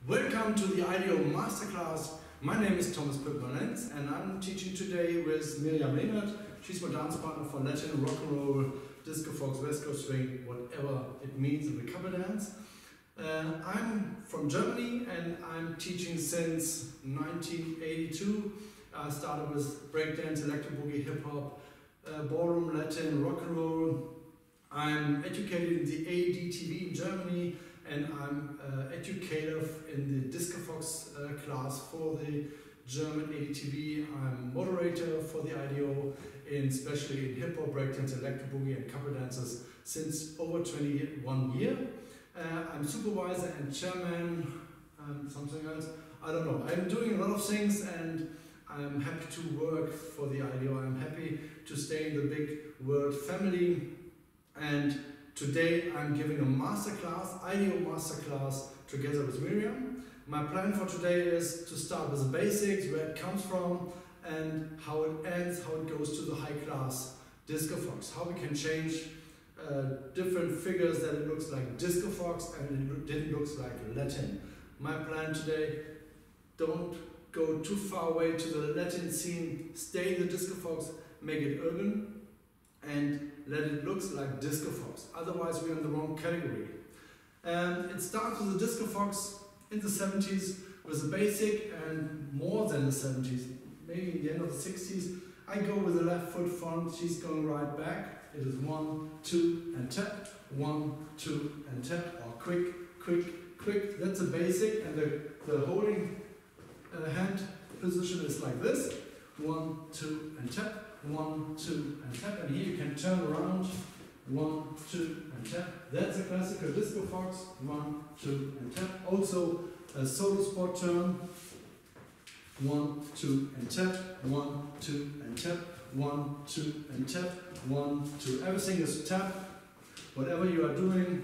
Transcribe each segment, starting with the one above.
Welcome to the IDO Masterclass. My name is Puttmann and I'm teaching today with Miriam Lehnert. She's my dance partner for Latin, rock and roll, disco fox, West Coast swing, whatever it means in the cover dance. I'm from Germany and I'm teaching since 1982. I started with breakdance, electro boogie, hip hop, ballroom, Latin, rock and roll. I'm educated in the ADTV in Germany, and I'm educator in the disco fox class for the German ADTV. I'm moderator for the IDO, especially in hip hop, breakdance, electro boogie, and cover dances since over 21 years. I'm supervisor and chairman, something else, I don't know. I'm doing a lot of things and I'm happy to work for the IDO. I'm happy to stay in the big world family, and today I'm giving a masterclass, IDO Masterclass, together with Miriam. My plan for today is to start with the basics, where it comes from and how it ends, how it goes to the high class disco fox, how we can change different figures that it looks like disco fox and it looks like Latin. My plan today, don't go too far away to the Latin scene, stay in the disco fox, make it urban and let it look like disco fox. Otherwise we're in the wrong category. It starts with the disco fox in the 70s with the basic, and more than the 70s, maybe in the end of the 60s. I go with the left foot front, she's going right back. It is 1, 2 and tap, 1, 2 and tap, or quick, quick, quick. That's the basic, and the holding hand position is like this. 1, 2 and tap, 1, 2 and tap, and here you can turn around. 1, 2 and tap. That's a classical disco fox. 1, 2 and tap. Also a solo spot turn. 1, 2 and tap. 1, 2 and tap. 1, 2 and tap. 1, 2. Everything is tap. Whatever you are doing.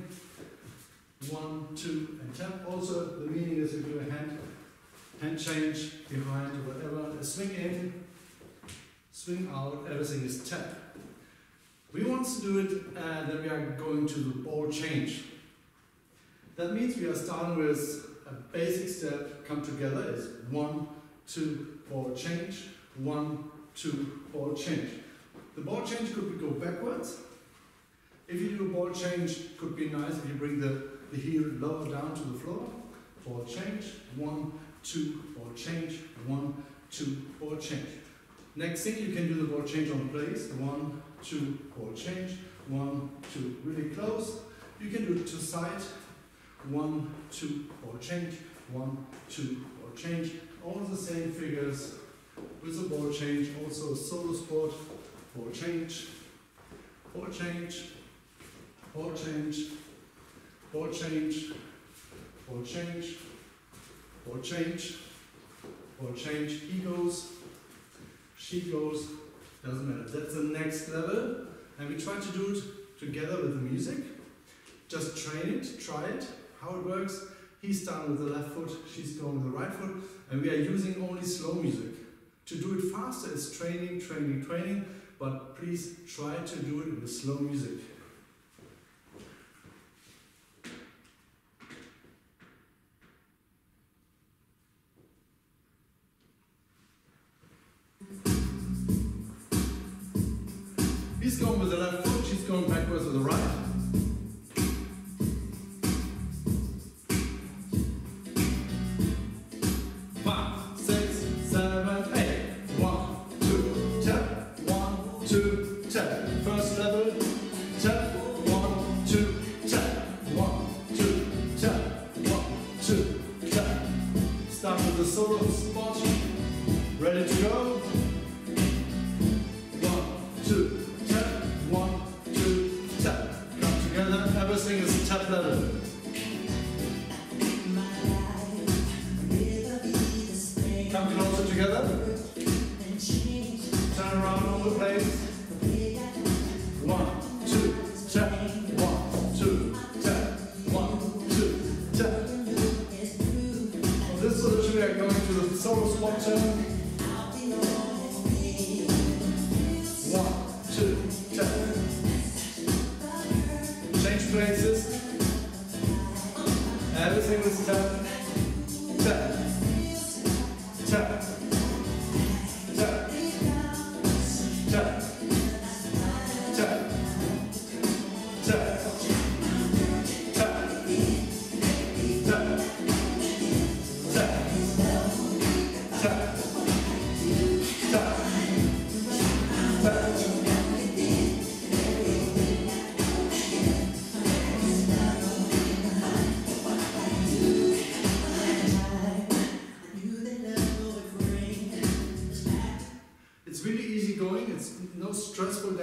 1, 2 and tap. Also the meaning is you do a hand change behind, whatever. A swing in, swing out. Everything is tap. We want to do it, then we are going to the ball change. That means we are starting with a basic step, come together, is 1, 2, ball change, 1, 2, ball change. The ball change could be go backwards. If you do a ball change, could be nice if you bring the heel lower down to the floor. Ball change, 1, 2, ball change, 1, 2, ball change. Next thing, you can do the ball change on place, 1, 2, ball change, 1, 2, really close. You can do it to side, 1, 2, ball change, 1, 2, ball change. All the same figures with the ball change, also a solo spot, ball change, ball change, ball change, ball change, ball change, ball change, ball change. He goes, she goes, doesn't matter. That's the next level, and we try to do it together with the music. Just train it, try it, how it works. He's starting with the left foot, she's going with the right foot, and we are using only slow music. To do it faster is training, training, training, but please try to do it with slow music. He's going with the left foot, she's going backwards with the right. Five, 6, 7, 8. 1, 2, tap. 1, 2, tap. First level, tap. 1, 2, tap. 1, 2, tap. 1, 2, tap. Start with the solo spot. Ready to go. 1, 2. Everything is tap level. Come closer together. Turn around on the place. 1, 2, tap. 1, 2, tap. 1, 2, tap. On this position we are going to the solo spot turn. 1, 2, tap. Change places. Everything is tap.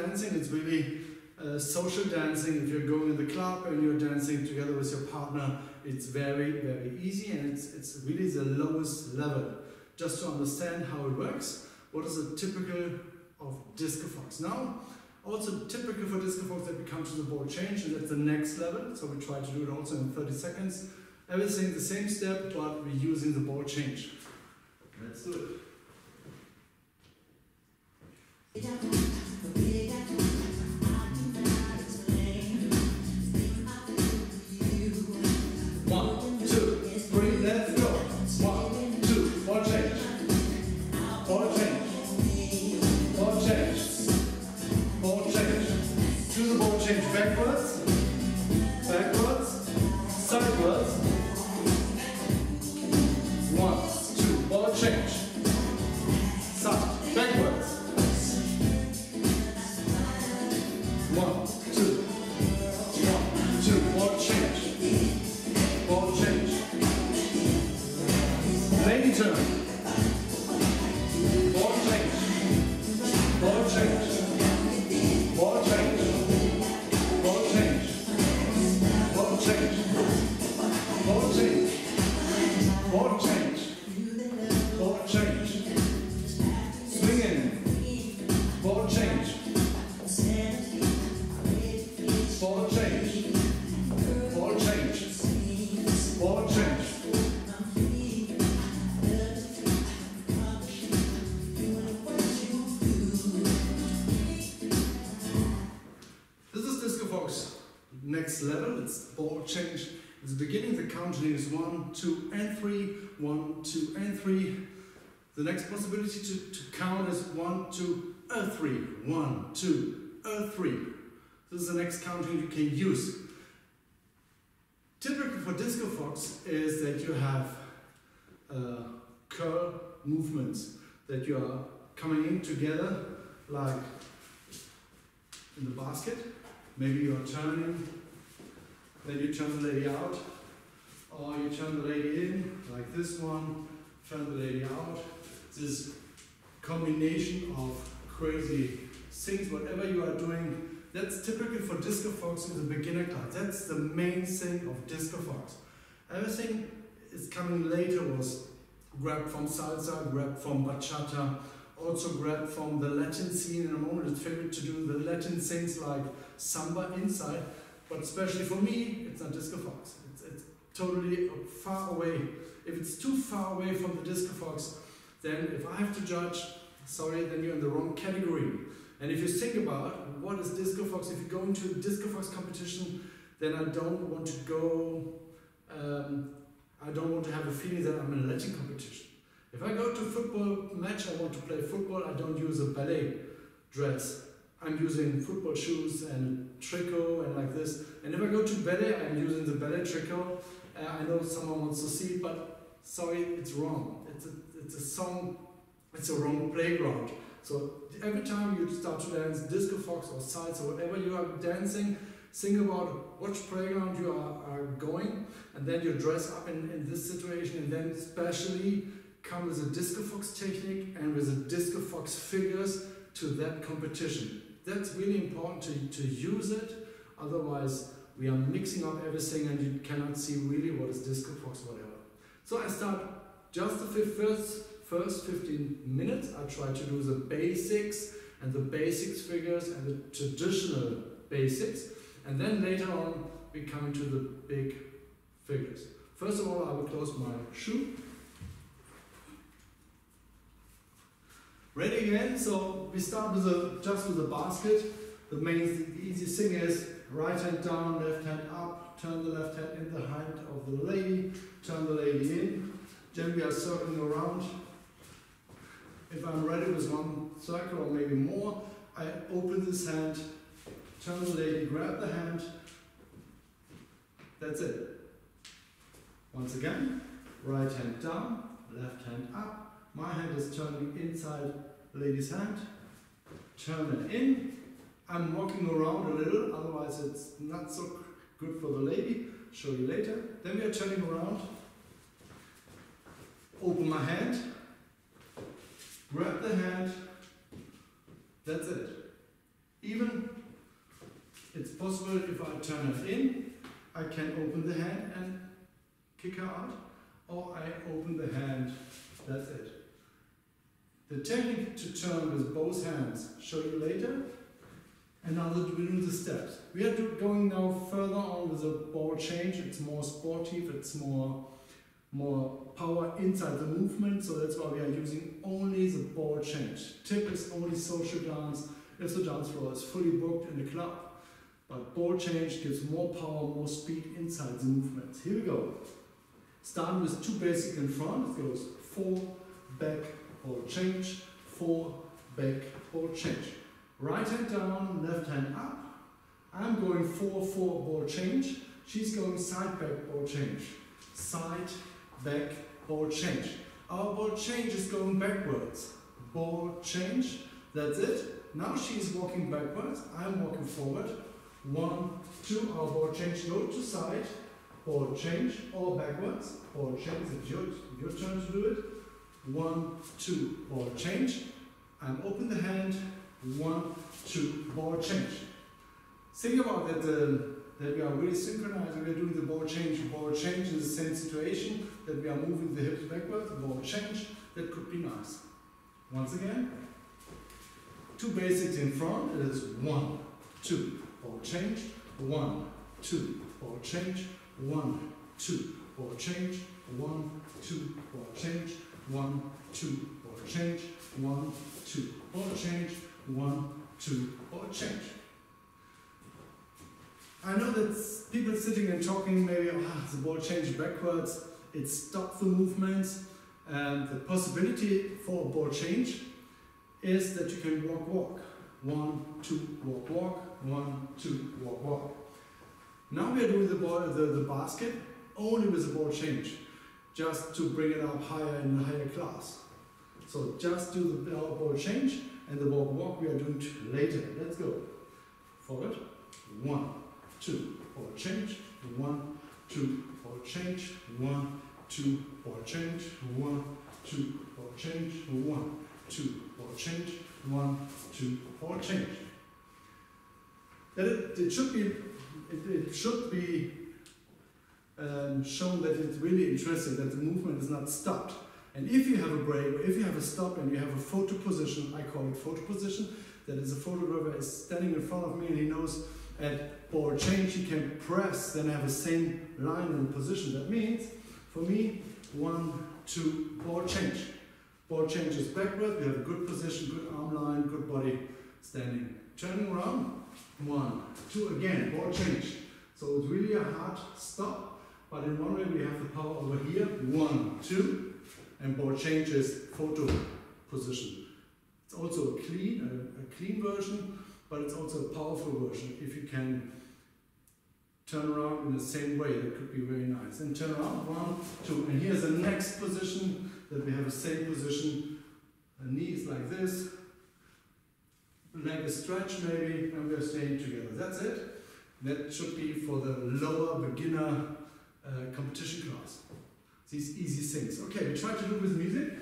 dancing. It's really social dancing. If you're going in the club and you're dancing together with your partner, it's very, very easy, and it's really the lowest level. Just to understand how it works, what is a typical of disco fox. Now, also typical for disco fox that we come to the ball change, and that's the next level. So we try to do it also in 30 seconds. Everything the same step, but we're using the ball change. Let's do it. 1, 2, 3, let's go. 1, 2, ball change. Ball change. Ball change. Ball change. Do the ball change backwards. Backwards. Sideways. 1, 2, ball change. Side. Backwards. 1, 2. 1, 2, ball change. Ball change. Lady turn. Ball change. Ball change. Ball change. Ball change. Ball change. Ball change. Ball change. Ball change. Swing in. Ball change. Ball change. Ball change. Ball change. This is disco fox. Next level, it's ball change. At the beginning, the counting is 1, 2, and 3. 1, 2, and 3. The next possibility to count is 1, 2, 3. 1, 2, 3. This is the next counting you can use. Typical for disco fox is that you have curl movements, that you are coming in together like in the basket. Maybe you are turning, then you turn the lady out, or you turn the lady in like this one, turn the lady out. This combination of crazy things, whatever you are doing, that's typical for disco fox in the beginner class. That's the main thing of disco fox. Everything is coming later was grabbed from salsa, grabbed from bachata, also grabbed from the Latin scene. In a moment, it's favorite to do the Latin things like samba inside, but especially for me, it's not disco fox. It's totally far away. If it's too far away from the disco fox, then if I have to judge, sorry, then you're in the wrong category. And if you think about what is disco fox, if you go into a disco fox competition, then I don't want to go, I don't want to have a feeling that I'm in a Latin competition. If I go to a football match, I want to play football, I don't use a ballet dress. I'm using football shoes and tricot and like this. And if I go to ballet, I'm using the ballet tricot. I know someone wants to see it, but sorry, it's wrong. It's a song, it's a wrong playground. So every time you start to dance disco fox or salsa, or whatever you are dancing, think about which playground you are going, and then you dress up in this situation, and then especially come with a disco fox technique and with a disco fox figures to that competition. That's really important to use it, otherwise we are mixing up everything and you cannot see really what is disco fox, whatever. So I start just the first 15 minutes, I try to do the basics and the basics figures and the traditional basics, and then later on we come into the big figures. First of all, I will close my shoe. Ready again, so we start with just with the basket. The easy thing is right hand down, left hand up, turn the left hand in the hand of the lady, turn the lady in, then we are circling around. If I'm ready with one circle or maybe more, I open this hand, turn the lady, grab the hand, that's it. Once again, right hand down, left hand up, my hand is turning inside the lady's hand, turn it in, I'm walking around a little, otherwise it's not so good for the lady, show you later. Then we are turning around, open my hand, grab the hand, that's it. Even it's possible if I turn it in, I can open the hand and kick her out, or I open the hand, that's it. The technique to turn with both hands, show you later. And now that we're doing the steps. We are going now further on with the ball change. It's more sportive, it's more power inside the movement, so that's why we are using only the ball change. Tip is only social dance if the dance floor is fully booked in the club. But ball change gives more power, more speed inside the movements. Here we go. Starting with 2 basic in front. It goes 4, back, ball change, 4, back, ball change. Right hand down, left hand up. I'm going 4, 4, ball change. She's going side, back, ball change. Side, back, ball change. Our ball change is going backwards. Ball change, that's it. Now she's walking backwards, I'm walking forward. 1, 2, our ball change, go to side, ball change, or backwards, ball change, it's your turn to do it. 1, 2, ball change, and open the hand, 1, 2, ball change. Think about that, that we are really synchronized, we are doing the ball change in the same situation, that we are moving the hips backwards, ball change, that could be nice. Once again, 2 basics in front, it is 1, 2, ball change, 1, 2, ball change, 1, 2, ball change, 1, 2, ball change, 1, 2, ball change, 1, 2, ball change, 1, 2, ball change. I know that people sitting and talking maybe, the ball change backwards, it stops the movements, and the possibility for a ball change is that you can walk. 1, 2, walk, 1, 2, walk. Now we are doing the basket only with the ball change, just to bring it up higher in the higher class. So just do the ball change, and the walk we are doing later. Let's go. Forward. 1, 2, ball change. 1, 2, ball change. 1, 2, ball change. 1, 2, ball change. 1, 2, ball change. 1, 2, ball change. It should be shown that it's really interesting, that the movement is not stopped. And if you have a break, or if you have a stop and you have a photo position, I call it photo position, that is a photographer is standing in front of me and he knows at ball change he can press, then have the same line and position. That means, for me, 1, 2, ball change. Ball change is backward, we have a good position, good arm line, good body standing. Turning around, 1, 2, again, ball change. So it's really a hard stop, but in one way we have the power over here, 1, 2, and ball change is photo position. It's also a clean version, but it's also a powerful version. If you can turn around in the same way, that could be very nice. And turn around, 1, 2, and here's the next position, that we have the same position. The knees like this, leg is stretched maybe, and we are staying together. That's it. That should be for the lower beginner competition class. These easy things. Okay, we try to do with music.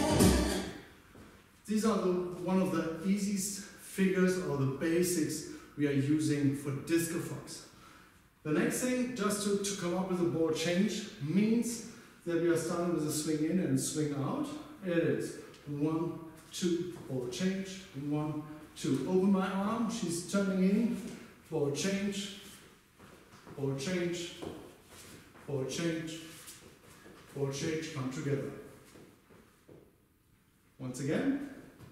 These are one of the easiest figures or the basics we are using for disco fox. The next thing, just to come up with a ball change, means that we are starting with a swing in and swing out. It is 1, 2, ball change, 1, 2. Open my arm, she's turning in, ball change, ball change, ball change, ball change, come together. Once again,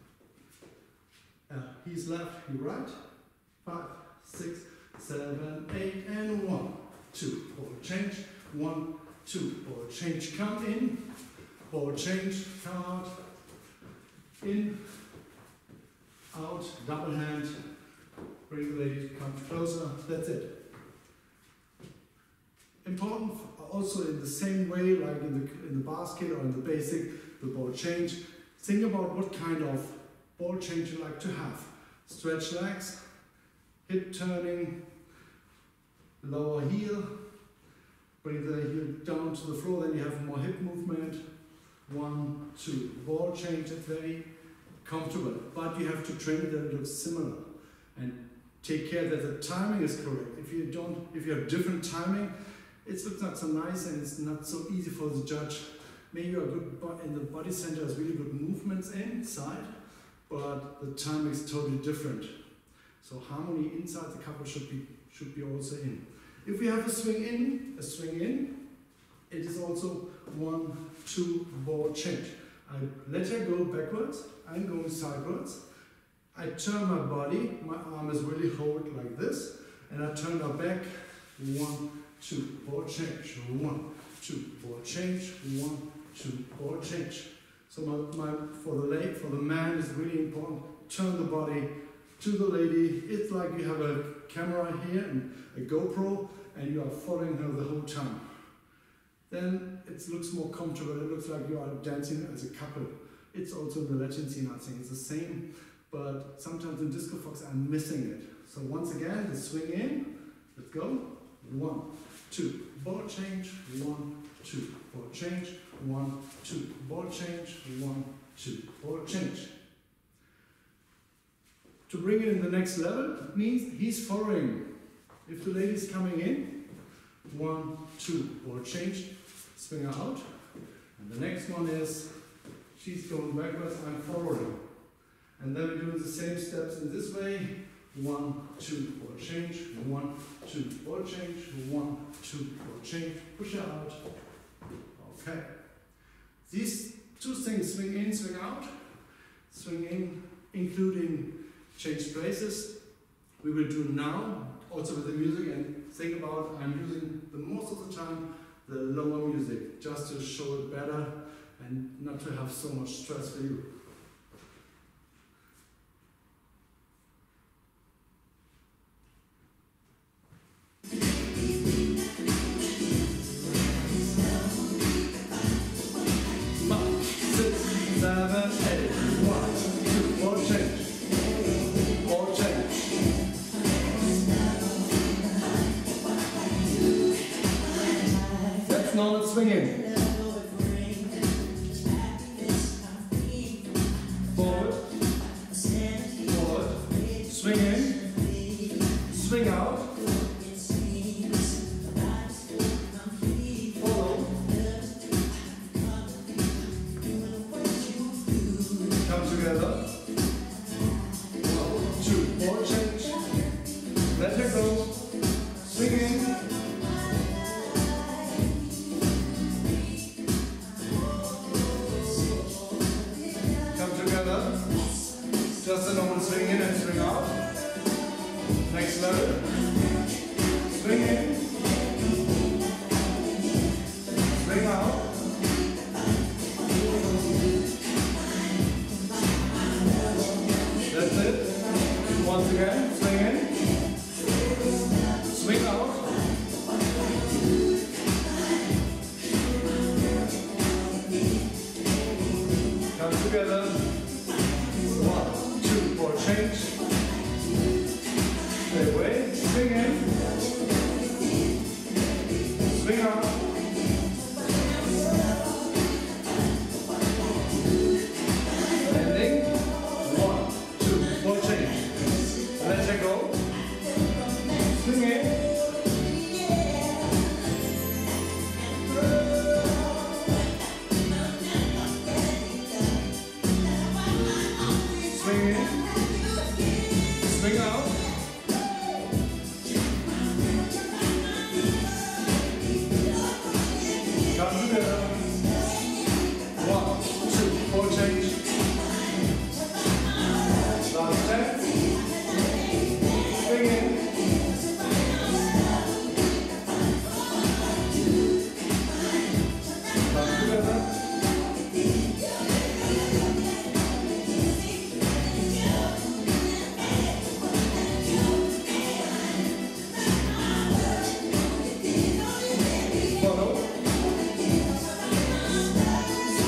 he's left, he right, 5, 6, 7, 8, and 1, 2, ball change, 1, 2, ball change, come in, ball change, come out, in, out, double hand, bring the lady, come closer, that's it. Important also in the same way, like in the basket or in the basic, the ball change, think about what kind of ball change you like to have. Stretch legs, hip turning, lower heel, bring the heel down to the floor, then you have more hip movement. 1, 2, ball change, it's very comfortable, but you have to train it that it looks similar and take care that the timing is correct. If you have different timing, it looks not so nice and it's not so easy for the judge. Maybe you're good in the body center, has really good movements inside, but the timing is totally different. So harmony inside the couple should be also in. If we have a swing in, it is also 1, 2, ball change. I let her go backwards, I'm going sideways. I turn my body, my arm is really hold like this, and I turn her back, 1, 2, ball change, 1, 2, ball change, 1, 2, ball change. So for the man is really important, turn the body to the lady. It's like you have a camera here and a GoPro and you are following her the whole time. Then it looks more comfortable, it looks like you are dancing as a couple. It's also in the Latin scene, I think it's the same, but sometimes in disco fox I'm missing it. So once again, the swing in, let's go, 1, 2, ball change, 1, 2, ball change, 1, 2, ball change, 1, 2, ball change. To bring it in the next level means he's following. If the lady's coming in, 1, 2, ball change, swing her out. And the next one is, she's going backwards, I'm following. And then we do the same steps in this way, 1, 2, ball change, 1, 2, ball change, 1, 2, ball change, push her out. Okay. These two things, swing in, swing in, including change places, we will do now, also with the music, and think about, I'm using the most of the time the lower music, just to show it better and not to have so much stress for you. Swinging. Forward, forward, swing in, swing out, follow, come together, 1, 2, ball change, let her go, swing in, just a normal swing in and swing out. Next level. Swing in. Swing out. That's it. Once again, swing in. Swing out. Come together. 1, 2, ball change. Stay away. Swing in. Swing out. Landing. 1, 2, ball change. Let her go.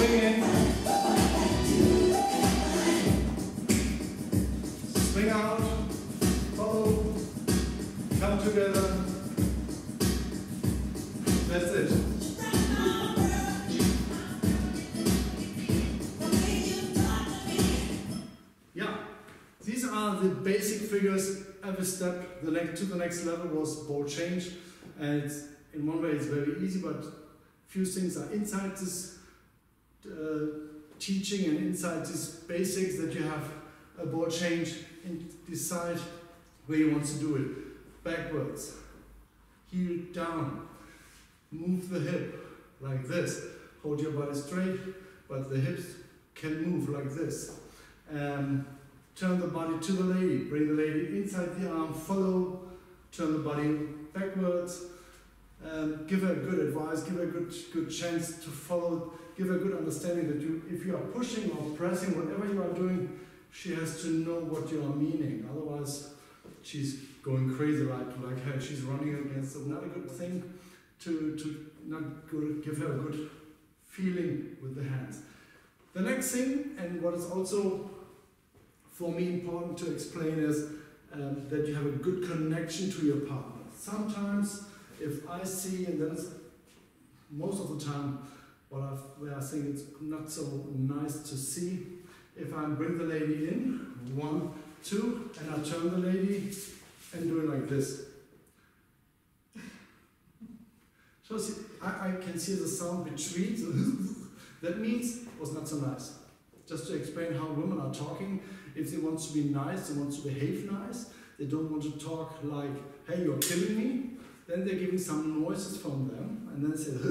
swing in, swing out, follow, come together. That's it. Yeah, these are the basic figures. Every step to the next level was ball change, and in one way it's very easy, but few things are inside this teaching and inside these basics that you have a ball change and decide where you want to do it. Backwards, heel down, move the hip like this, hold your body straight, but the hips can move like this. Turn the body to the lady, bring the lady inside the arm, follow, turn the body backwards, give her good advice, give her good chance to follow, give her good understanding that if you are pushing or pressing, whatever you are doing, she has to know what you are meaning. Otherwise, she's going crazy like her. She's running against another good thing to not give her a good feeling with the hands. The next thing, and what is also for me important to explain, is that you have a good connection to your partner. Sometimes if I see, and that is most of the time where I think it's not so nice to see, if I bring the lady in, 1, 2, and I turn the lady and do it like this. So see, I can see the sound between, so that means it was not so nice. Just to explain how women are talking, if they want to be nice, they want to behave nice, they don't want to talk like, hey, you're killing me, then they're giving some noises from them, and then they say,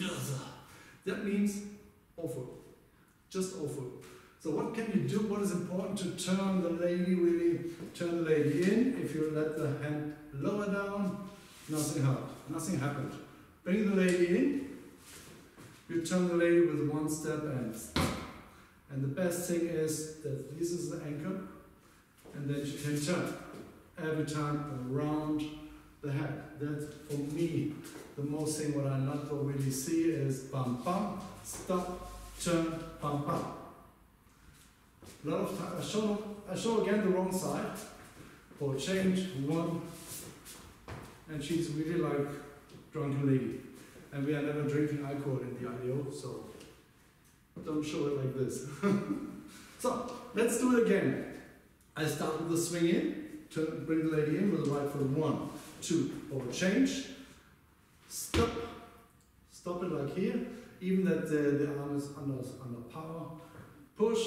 that means awful, just awful. So what can you do? What is important to turn the lady, really turn the lady in? If you let the hand lower down, nothing happened. Bring the lady in, you turn the lady with 1 step and the best thing is that this is the anchor, and then she can turn every time around the head. That's for me the most thing what I not really see is bam bam, stop, turn, bam bam. A lot of time I show again the wrong side. Ball change, 1, and she's really like drunken lady. And we are never drinking alcohol in the IDO, so don't show it like this. So let's do it again. I start with the swing in, bring the lady in with the right foot, 1, 2, ball change, stop, stop it like here, even that the arm is under power, push,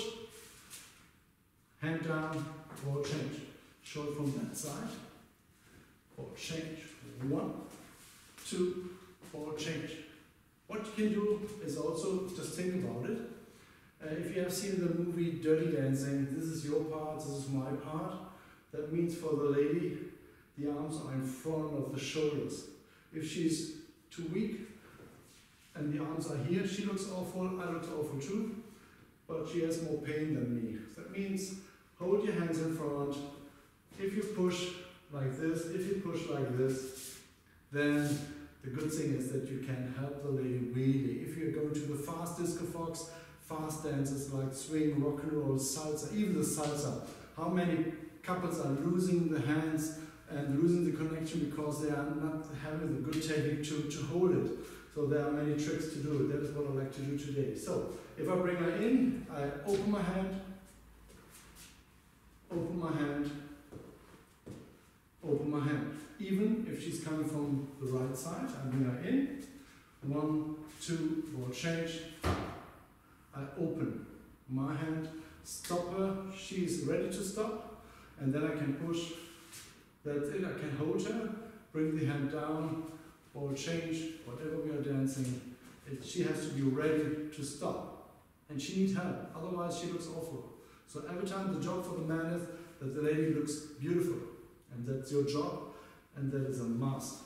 hand down, ball change, show it from that side, ball change, 1, 2, ball change. What you can do is also just think about it. If you have seen the movie Dirty Dancing, this is your part, this is my part. That means for the lady, the arms are in front of the shoulders. If she's too weak and the arms are here, she looks awful, I look awful too, but she has more pain than me. That means hold your hands in front. If you push like this, if you push like this, then the good thing is that you can help the lady really. If you're going to the fast disco fox, fast dances like swing, rock and roll, salsa, even the salsa, how many couples are losing the hands and losing the connection because they are not having the good technique to hold it. So there are many tricks to do it. That is what I like to do today. So if I bring her in, I open my hand, open my hand, open my hand. Even if she's coming from the right side, I bring her in, 1, 2, ball change, I open my hand, stop her, she is ready to stop, and then I can push, that's it, I can hold her, bring the hand down, ball change, whatever we are dancing, she has to be ready to stop, and she needs help, otherwise she looks awful. So every time the job for the man is that the lady looks beautiful, and that's your job. And that is a must.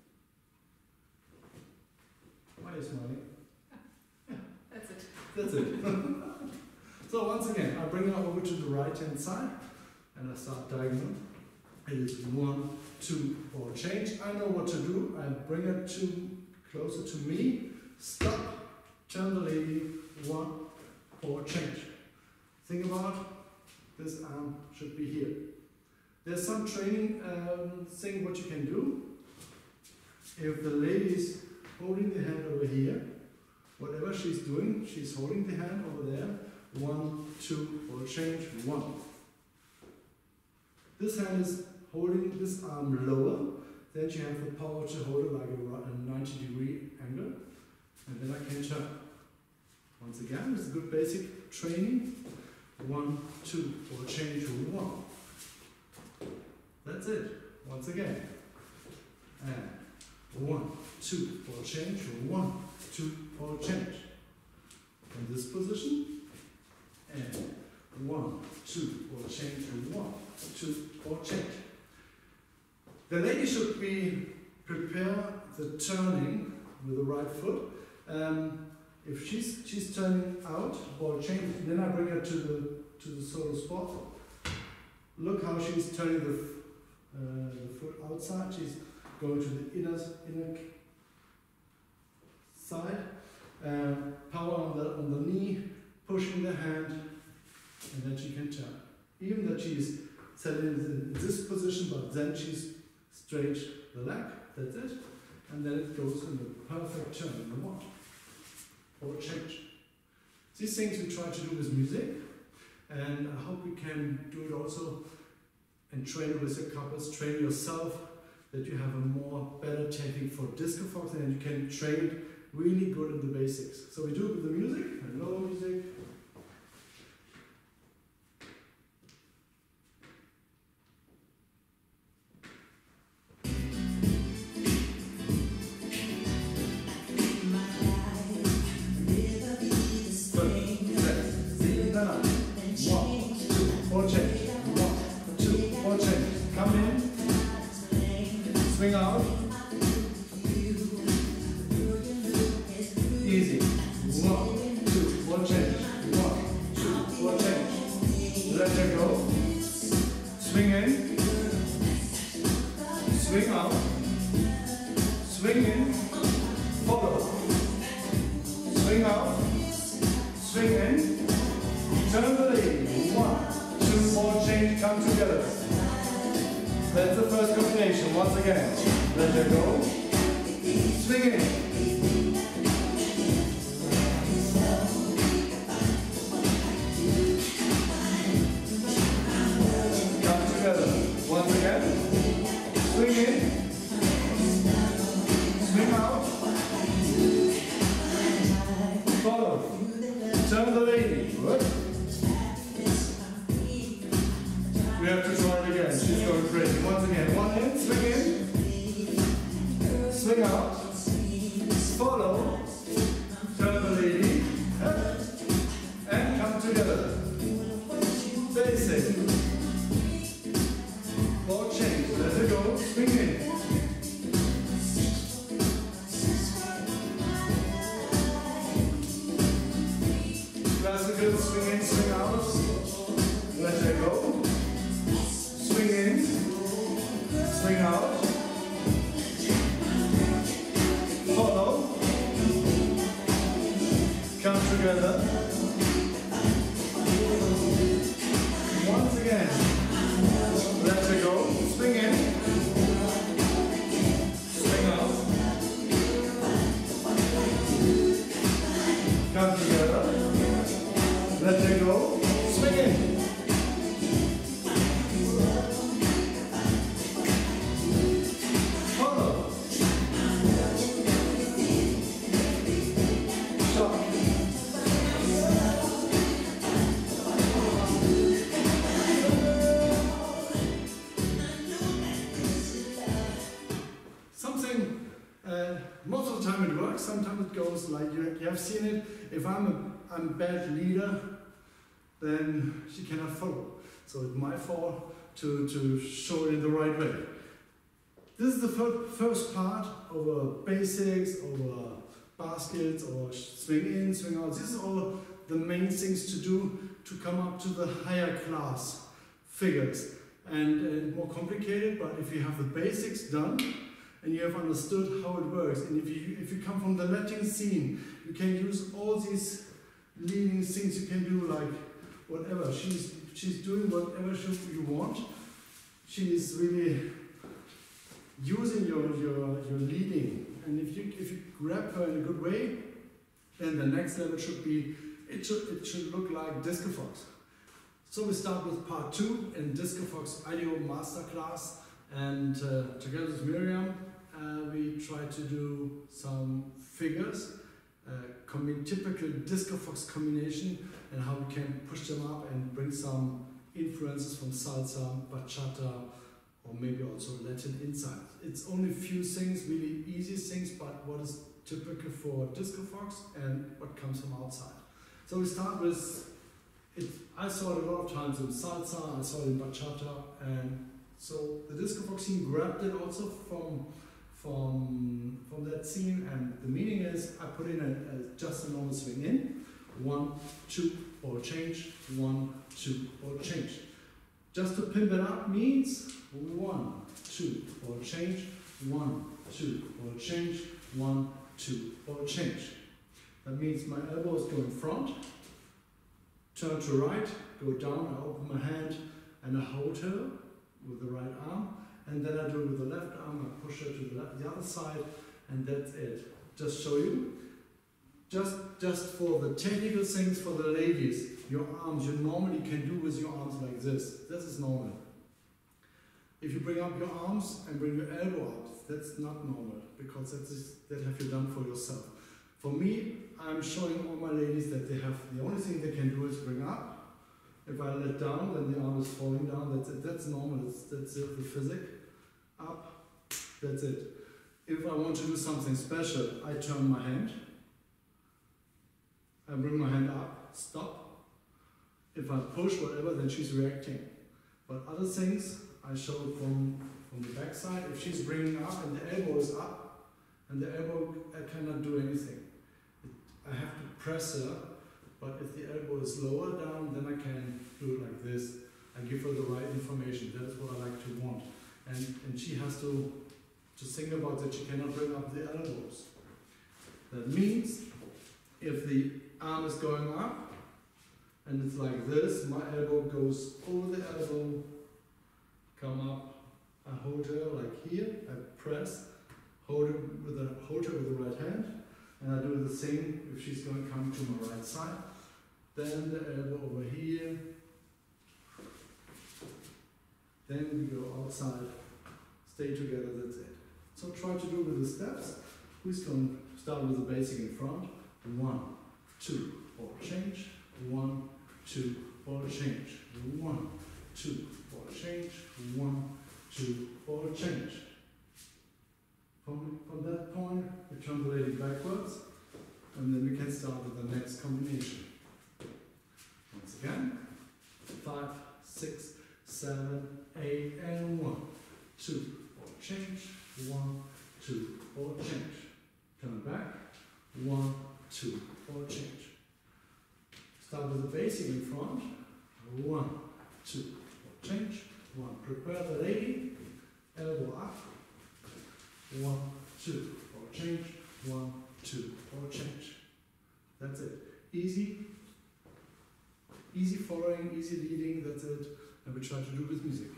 Why are you smiling? Yeah, that's it. That's it. So once again, I bring her over to the right hand side and I start diagonal. It is 1, 2, ball change. I know what to do. I bring her closer to me, stop, turn the lady, 1, forward change. Think about this arm should be here. There's some training thing what you can do. If the lady is holding the hand over here, whatever she's doing, she's holding the hand over there. 1, 2, forward change, 1. This hand is holding this arm lower, then you have the power to hold it like a 90-degree angle, and then I can turn. Once again, it's a good basic training. 1, 2, forward change, 1. That's it. Once again. And 1, 2, forward change, 1, 2, forward change. In this position, and 1, 2, forward change, 1, 2, forward change. The lady should be prepare the turning with the right foot. If she's turning out or change, then I bring her to the solo spot. Look how she's turning the foot outside. She's going to the inner side. Power on the knee, pushing the hand, and then she can turn. Even that she's setting in this position, but then she's straight the leg. That's it. And then it goes in the perfect turn in the 1. Or change. These things we try to do with music, and I hope we can do it also and train it with your couples, train yourself, that you have a more better technique for disco fox, and you can train it really good in the basics. So we do it with the music, and low music. Swing out. Easy. 1, 2, 1 change. 1, 2, 1 change. Let her go. Swing in. Swing out. Swing in. Follow. Swing out. Swing in. Turn the lady. 1, 2, 4 change. Come together. That's the first combination. Once again, let her go. Swing in. Come together. Once again. Swing in. Swing out. Follow. Turn the lady. Good. We have to try it again. She's going crazy. Once again. 1 in, swing in. Swing out. Follow. Turn the lady. And come together. Basic. Forward change. Let her go. Swing in. Classical. Swing in, swing out. Let her go. Swing in, swing out, follow, come together, once again, let her go, swing in, swing out, come together, let her go, swing in. Most of the time it works, sometimes it goes like you have seen it. If I'm a bad leader, then she cannot follow. So it's my fault to show it in the right way. This is the first part over basics, over baskets, or swing in, swing out. These are all the main things to do to come up to the higher class figures. And more complicated, but if you have the basics done, and you have understood how it works, and if you come from the Latin scene, you can use all these leading things you can do, like whatever. She's doing whatever you want. She is really using your leading. And if you grab her in a good way, then the next level should be, it should look like Disco Fox. So we start with part 2 in Disco Fox IDO Masterclass, and together with Miriam we try to do some figures, typical Disco Fox combination, and how we can push them up and bring some influences from salsa, bachata, or maybe also Latin inside. It's only a few things, really easy things, but what is typical for Disco Fox and what comes from outside. So we start with it. I saw it a lot of times in salsa, I saw it in bachata, and so the Disco Fox scene grabbed it also from that scene, and the meaning is I put in just a normal swing in, 1, 2, or change, 1, 2, or change. Just to pimp it up means 1, 2, or change, 1, 2, or change, 1, 2, or change. That means my elbow is going front, turn to right, go down, I open my hand and I hold her with the right arm, and then I do it with the left arm, I push her to the other side, and that's it. Just show you. Just for the technical things for the ladies, your arms you normally can do with your arms like this. This is normal. If you bring up your arms and bring your elbow up, that's not normal, because that have you done for yourself. For me, I'm showing all my ladies that they have, the only thing they can do is bring up. If I let down, then the arm is falling down, that's it, that's normal, that's it, the physic. Up, that's it. If I want to do something special, I turn my hand, I bring my hand up, stop. If I push whatever, then she's reacting. But other things, I show it from the back side. If she's bringing up and the elbow is up, and the elbow, I cannot do anything. I have to press her, but if the elbow is lower down, then I can do it like this. I give her the right information. That is what I like to want. And she has to think about that she cannot bring up the elbows. That means if the arm is going up and it's like this, my elbow goes over the elbow, come up, I hold her like here, I press, hold her with the right hand, and I do the same if she's going to come to my right side. Then the elbow over here, then we go outside, stay together, that's it. So try to do with the steps. Who's going to start with the basic in front? 1, 2, or change, 1, 2, or change, 1, 2, or change, 1, 2, or change. From that point, we turn the lady backwards, and then we can start with the next combination. Once again, 5, 6, 7, 8, and 1, 2, or change, 1, 2, or change. Turn back, 1, 2, or change. Start with the basic in front, 1, 2, or change, 1. Prepare the lady, elbow up, 1, 2, or change, 1, 2, or change. That's it. Easy following, easy leading, that's it. And we try to do with music.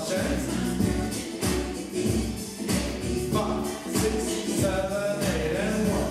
dance. 5, 6, 7, 8, and 1.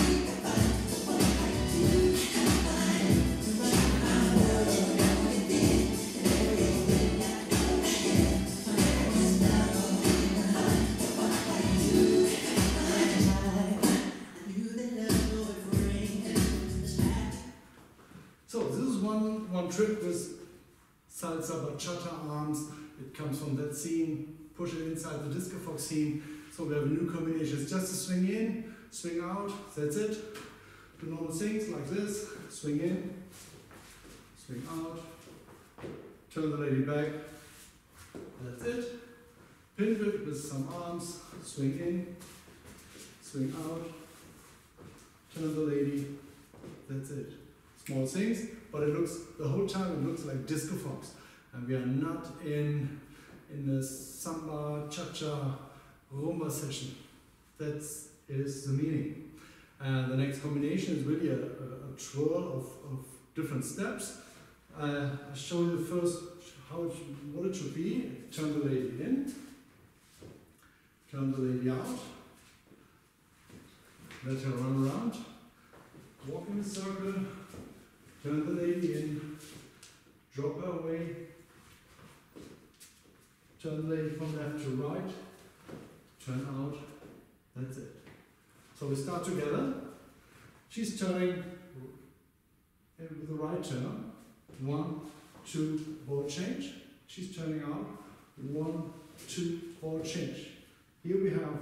So this is one trick with salsa bachata arms. It comes from that scene. Push it inside the disco fox scene. So we have a new combination. It's just a swing in, swing out. That's it. Do normal things like this. Swing in, swing out. Turn the lady back. That's it. Pivot with some arms. Swing in, swing out. Turn the lady. That's it. Small things, but it looks, the whole time it looks like disco fox. And we are not in a samba, cha-cha, rumba session. That is the meaning. And the next combination is really a twirl of different steps. I'll show you first what it should be. Turn the lady in, turn the lady out, let her run around, walk in a circle, turn the lady in, drop her away, turn the lady from left to right, turn out, that's it. So we start together. She's turning with the right turn, 1, 2, ball change. She's turning out, 1, 2, ball change. Here we have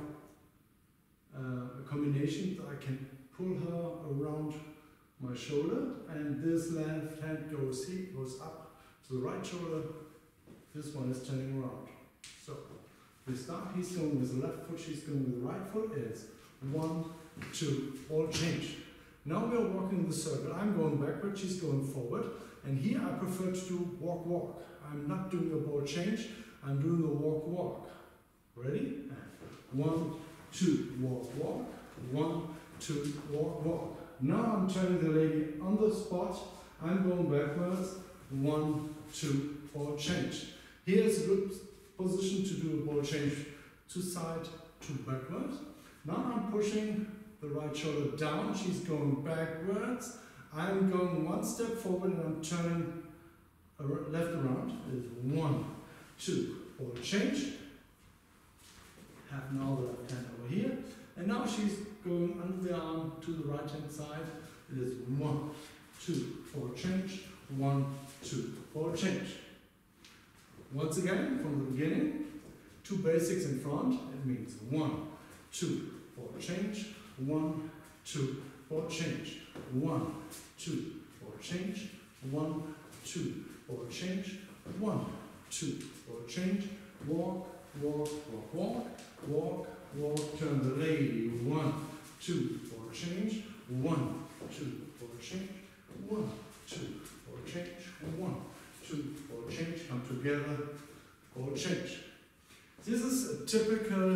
a combination that I can pull her around my shoulder, and this left hand goes up to the right shoulder. This one is turning around. So we start, he's going with the left foot, she's going with the right foot. It's 1, 2, ball change. Now we are walking the circle. I'm going backward, she's going forward. And here I prefer to do walk, walk. I'm not doing a ball change, I'm doing a walk, walk. Ready? 1, 2, walk, walk. 1, 2, walk, walk. Now I'm turning the lady on the spot. I'm going backwards. 1, 2, ball change. Here's a good position to do a ball change to side, to backwards. Now I'm pushing the right shoulder down. She's going backwards. I'm going one step forward and I'm turning left around. It's 1, 2, ball change. Have now the left hand over here. And now she's going under the arm to the right hand side. It is 1, 2, ball change. 1, 2, ball change. Once again, from the beginning, 2 basics in front. It means 1, 2, ball change. 1, 2, ball change. 1, 2, ball change. 1, 2, ball change. 1, 2, ball change. Walk, walk, walk, walk, walk, walk. Turn the lady. 1, 2, ball change. 1, 2, ball change. 1, 2, ball change. 1, 2, ball change. Come together. Ball change. This is a typical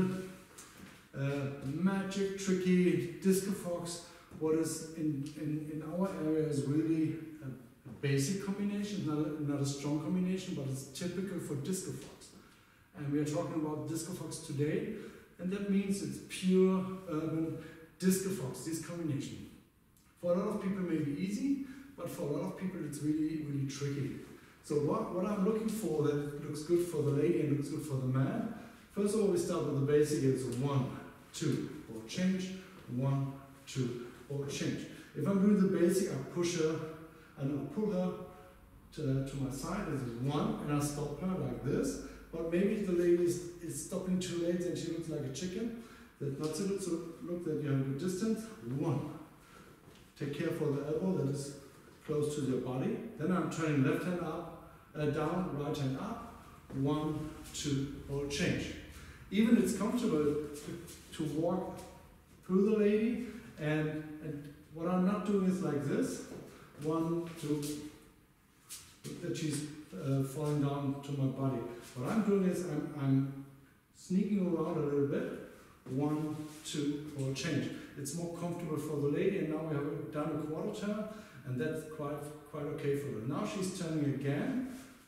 magic, tricky disco fox. What is in our area is really a basic combination, not a strong combination, but it's typical for disco fox. And we are talking about disco fox today, and that means it's pure urban disco fox, this combination. For a lot of people it may be easy, but for a lot of people it's really, really tricky. So what I'm looking for that looks good for the lady and looks good for the man, first of all we start with the basic. It's 1, 2, ball change, 1, 2, ball change. If I'm doing the basic, I push her and I pull her to my side. This is 1, and I stop her like this. But maybe the lady is stopping too late and she looks like a chicken. That's not so good, so look that you have a good distance. 1. Take care for the elbow that is close to your body. Then I'm turning left hand up, down, right hand up. 1, 2, ball change. Even it's comfortable to walk through the lady, and what I'm not doing is like this. 1, 2, that she's falling down to my body. What I'm doing is I'm sneaking around a little bit. 1, 2, ball change. It's more comfortable for the lady, and now we have done a quarter turn, and that's quite okay for her. Now she's turning again.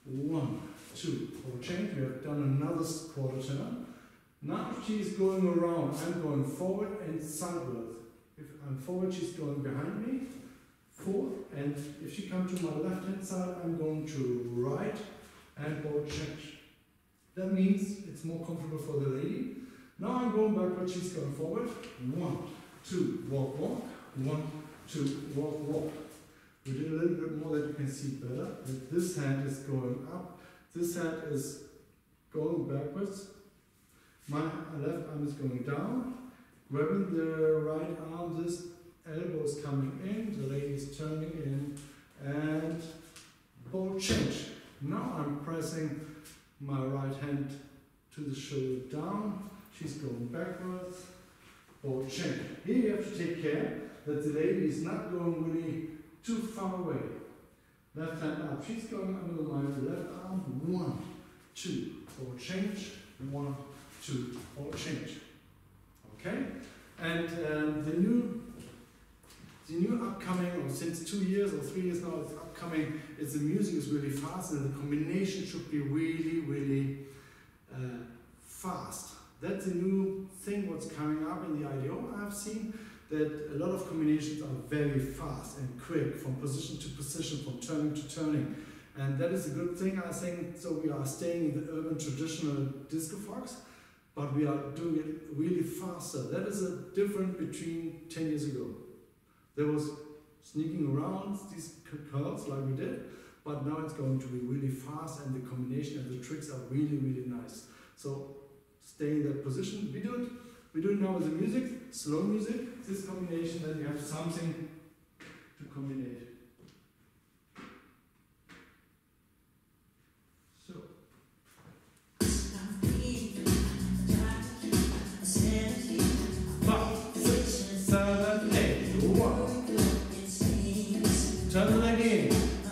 1, 2, forward change. We have done another quarter turn. Now she's going around. I'm going forward and sideways. If I'm forward, she's going behind me. Forward, and if she comes to my left hand side, I'm going to right and forward change. That means it's more comfortable for the lady. Now I'm going backward, she's going forward. 1, 2, walk, walk. 1, 2, walk, walk. We did a little bit more that you can see better. And this hand is going up, this hand is going backwards. My left arm is going down, grabbing the right arm, this elbow is coming in, the lady is turning in, and forward change. Now I'm pressing my right hand to the shoulder down, she's going backwards, forward change. Here you have to take care that the lady is not going really too far away. Left hand up, she's going under my left arm, 1, 2, forward change, 1, 2, forward change. Okay? And the new upcoming, or since 2 years or 3 years now, it's upcoming, is the music is really fast and the combination should be really, really fast. That's a new thing what's coming up in the IDO. I've seen that a lot of combinations are very fast and quick, from position to position, from turning to turning. And that is a good thing, I think. So we are staying in the urban traditional disco fox, but we are doing it really faster. That is a difference between 10 years ago. There was sneaking around these curls like we did, but now it's going to be really fast and the combination and the tricks are really, really nice. So stay in that position. We do it now with the music, slow music, this combination, then you have something to combine. So. 5, 6, 7, 8, 1. Turn it again.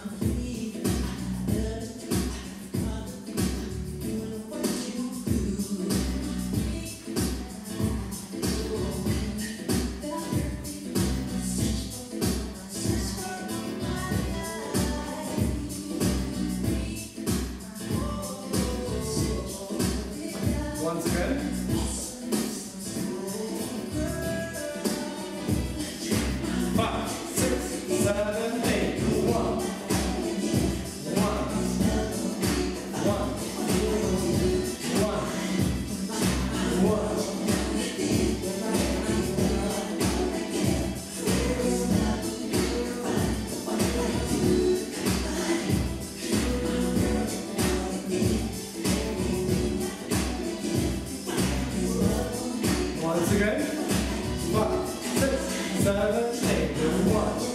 Once again. 5, 6, 7, 8, 1. 1. Once again. 5, 6, 7, 8, 1.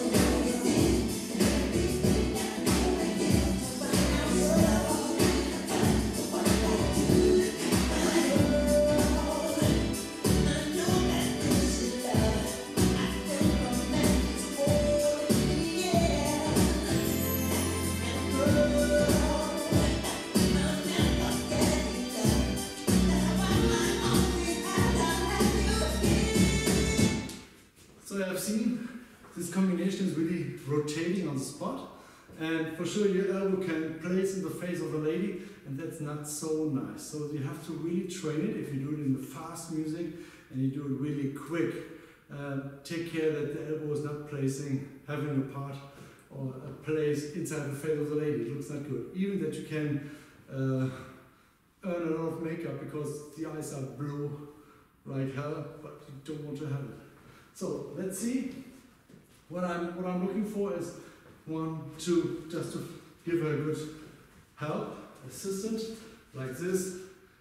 So I've seen this combination is really rotating on the spot, and for sure your elbow can place in the face of the lady, and that's not so nice. So you have to really train it. If you do it in the fast music and you do it really quick, take care that the elbow is not having a part or a place inside the face of the lady. It looks not good. Even that you can earn a lot of makeup because the eyes are blue like hell, but you don't want to have it. So let's see. What I'm looking for is 1, 2, just to give her a good help, assistant, like this.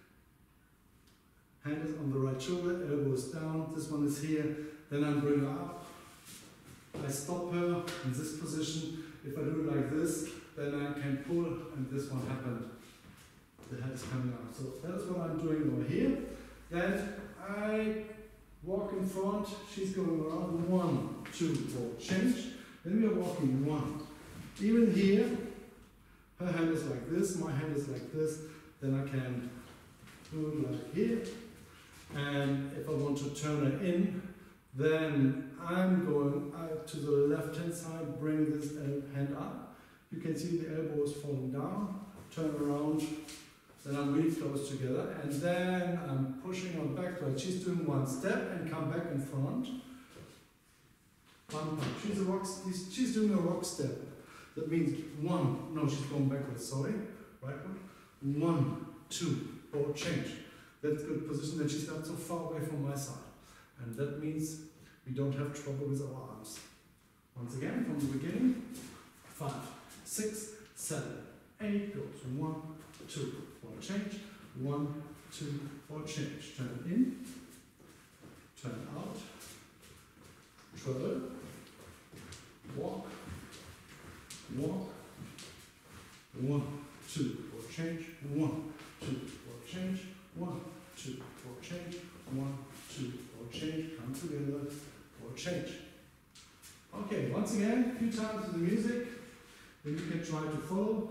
Hand is on the right shoulder, elbow is down, this one is here. Then I bring her up. I stop her in this position. If I do it like this, then I can pull, and this one happened. The head is coming out. So that's what I'm doing over here. Then I walk in front, she's going around, 1, 2, 4, change. Then we are walking 1. Even here, her hand is like this, my hand is like this. Then I can do it like here. And if I want to turn her in, then I'm going to the left hand side, bring this hand up. You can see the elbow is falling down. turn around, then I'm really close together, and then I'm pushing on backward. She's doing one step and come back in front. One punch. She's doing a rock step. That means one, no, she's going backwards, sorry. Right one. 1, 2, or change. That's good position that she's not so far away from my side. And that means we don't have trouble with our arms. Once again, from the beginning. 5, 6, 7, 8, goes 1, 2, or change. 1, 2, or change. Turn in, turn out, twirl, walk, walk, 1, 2, or change, 1, 2, or change, 1, 2, or change, 1, 2, or change, come together, or change. Okay, once again, a few times with the music, then you can try to follow.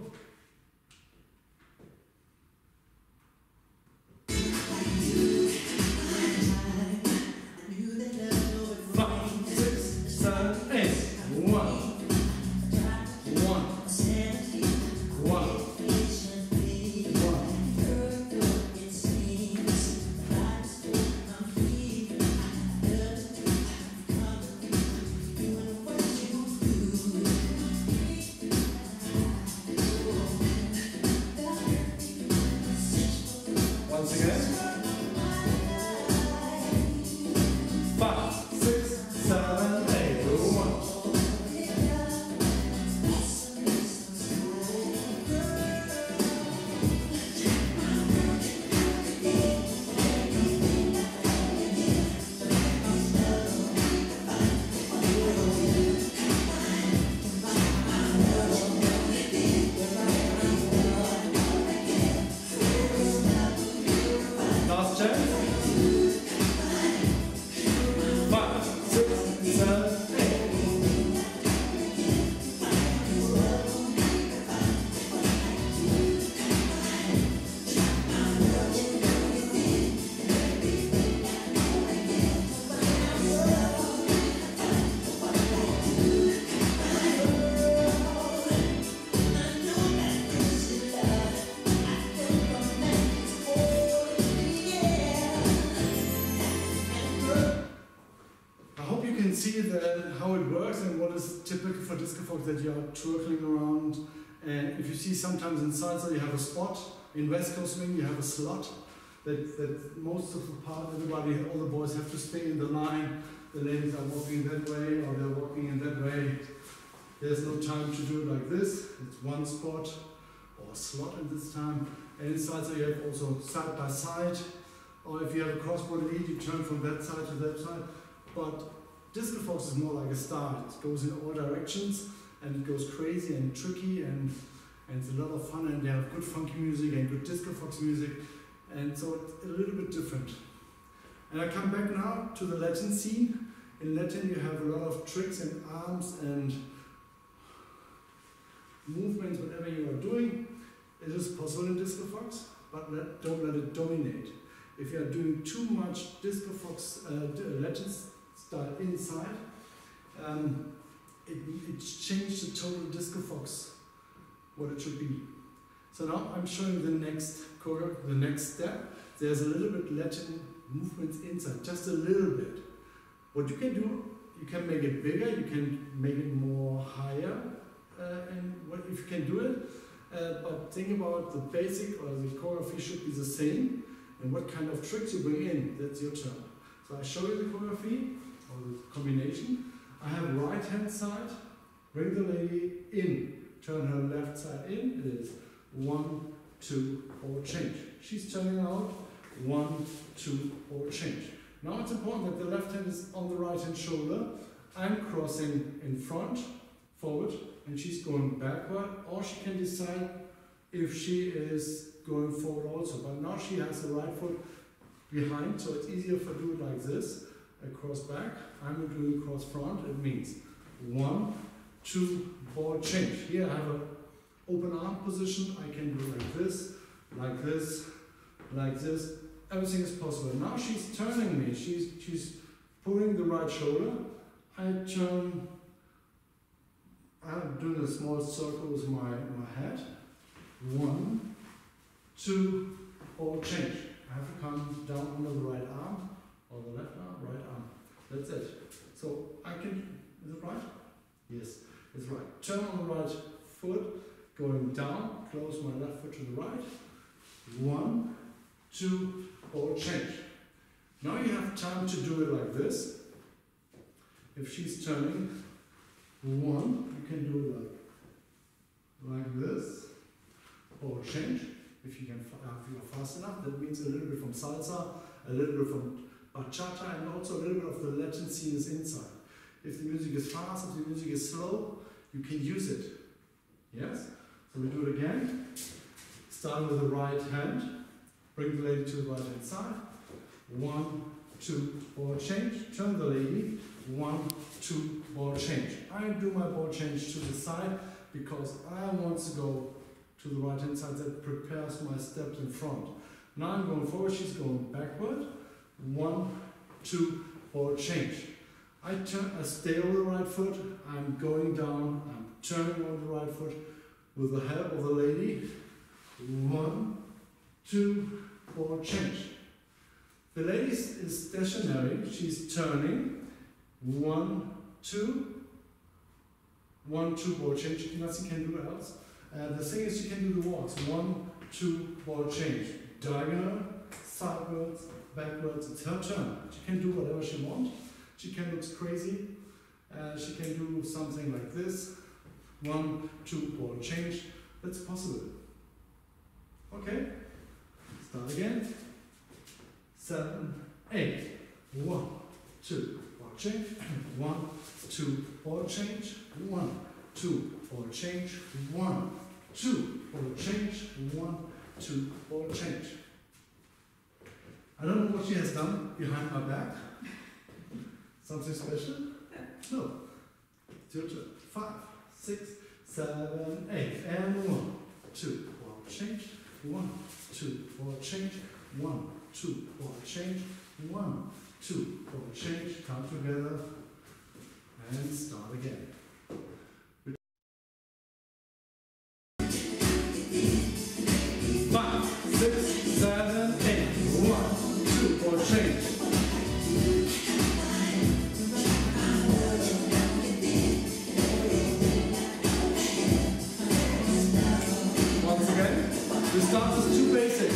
'Cause how it works and what is typical for disco fox, that you are twirling around, and if you see sometimes in salsa you have a spot, in West Coast swing you have a slot, that most of the part, everybody, all the boys have to stay in the line, the ladies are walking that way or they're walking in that way. There's no time to do it like this, it's one spot or slot at this time, and in salsa you have also side by side, or if you have a crossbody lead you turn from that side to that side, but disco fox is more like a star. It goes in all directions and it goes crazy and tricky, and it's a lot of fun, and they have good funky music and good disco fox music, and so it's a little bit different. And I come back now to the Latin scene. In Latin you have a lot of tricks and arms and movements, whatever you are doing. It is possible in disco fox, but don't let it dominate. If you are doing too much disco fox Latin style inside, it changed the total disco fox, what it should be. So now I'm showing the next choreo, the next step. There's a little bit Latin movements inside, just a little bit. What you can do, you can make it bigger, you can make it more higher, and what if you can do it, but think about the basic, or the choreography should be the same, and what kind of tricks you bring in, that's your turn. So I show you the choreography, or the combination. I have right hand side, bring the lady in, turn her left side in, it is 1, 2, or change. She's turning out, 1, 2, or change. Now it's important that the left hand is on the right hand shoulder. I'm crossing in front, forward, and she's going backward, or she can decide if she is going forward also. But now she has the right foot behind, so it's easier for do it like this. I cross back, I'm doing cross front, it means 1, 2, or change. Here I have an open arm position, I can do like this, like this, like this. Everything is possible. Now she's turning me, she's pulling the right shoulder. I'm doing a small circle with my head. 1, 2, ball change. I have to come down under the right arm, or the left arm, right arm. That's it. So I can, is it right? Yes, it's right. Turn on the right foot, going down, close my left foot to the right. 1, 2, ball change. Now you have time to do it like this. If she's turning 1, you can do it like this, or change. If you can, if you're fast enough, that means a little bit from salsa, a little bit from bachata, and also a little bit of the Latin scene is inside. If the music is fast, if the music is slow, you can use it. Yes? So we do it again. Start with the right hand. Bring the lady to the right hand side. 1, 2, ball change. Turn the lady. 1, 2, ball change. I do my ball change to the side because I want to go to the right hand side. That prepares my steps in front. Now I'm going forward, she's going backward. 1, 2, ball change. I stay on the right foot, I'm going down, I'm turning on the right foot with the help of the lady. 1, 2, ball change. The lady is stationary, she's turning. 1, 2, 1, 2, ball change. Nothing can do else. The thing is, you can do the walks. 1, 2, ball change. Diagonal, sidewards, backwards. It's her turn. She can do whatever she wants. She can look crazy. She can do something like this. 1, 2, ball change. That's possible. Okay. Start again. 7, 8. 1, 2, ball change. 1, 2, ball change. 1, 2, ball change. 1, 2, ball change. 1, 2, ball change. I don't know what she has done behind my back. Something special? No. It's your turn. 5, 6, 7, 8. And 1, 2, ball change. 1, 2, ball change. 1, 2, ball change. 1, 2, ball change. Come together and start again. 5, 6, 7, 8. 1, 2, ball change. Once again, we start with 2 basics.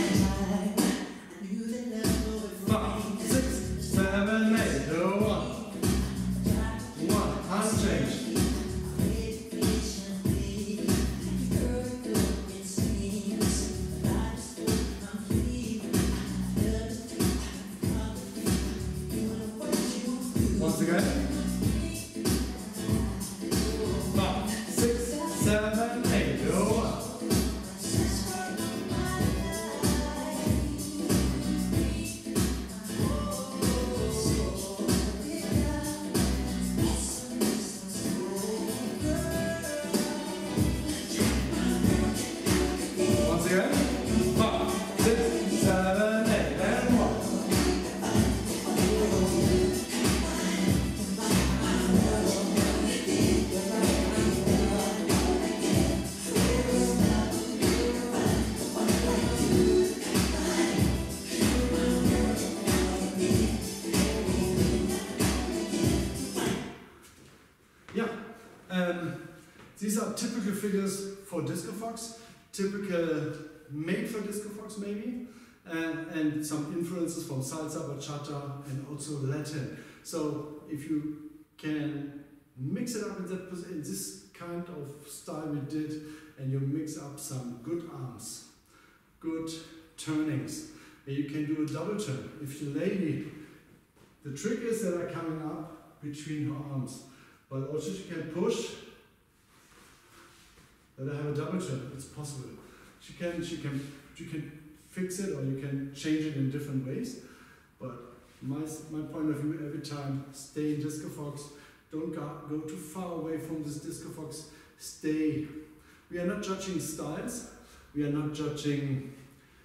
5, 6, 7, 8. 1, unchanged. Once again. 5, 6, 7, 8. 1. Once again. 5, 6, 7, 8. And 1. These are typical figures for Disco Fox, typical made for Disco Fox maybe, and some influences from salsa, bachata, and also Latin. So if you can mix it up in this kind of style we did, and you mix up some good arms, good turnings, and you can do a double turn. If the lady, the trick is that are coming up between her arms, but also she can push. That I have a double turn. It's possible. You can fix it, or you can change it in different ways. But my point of view, every time, stay in Disco Fox. Don't go too far away from this Disco Fox. Stay. We are not judging styles. We are not judging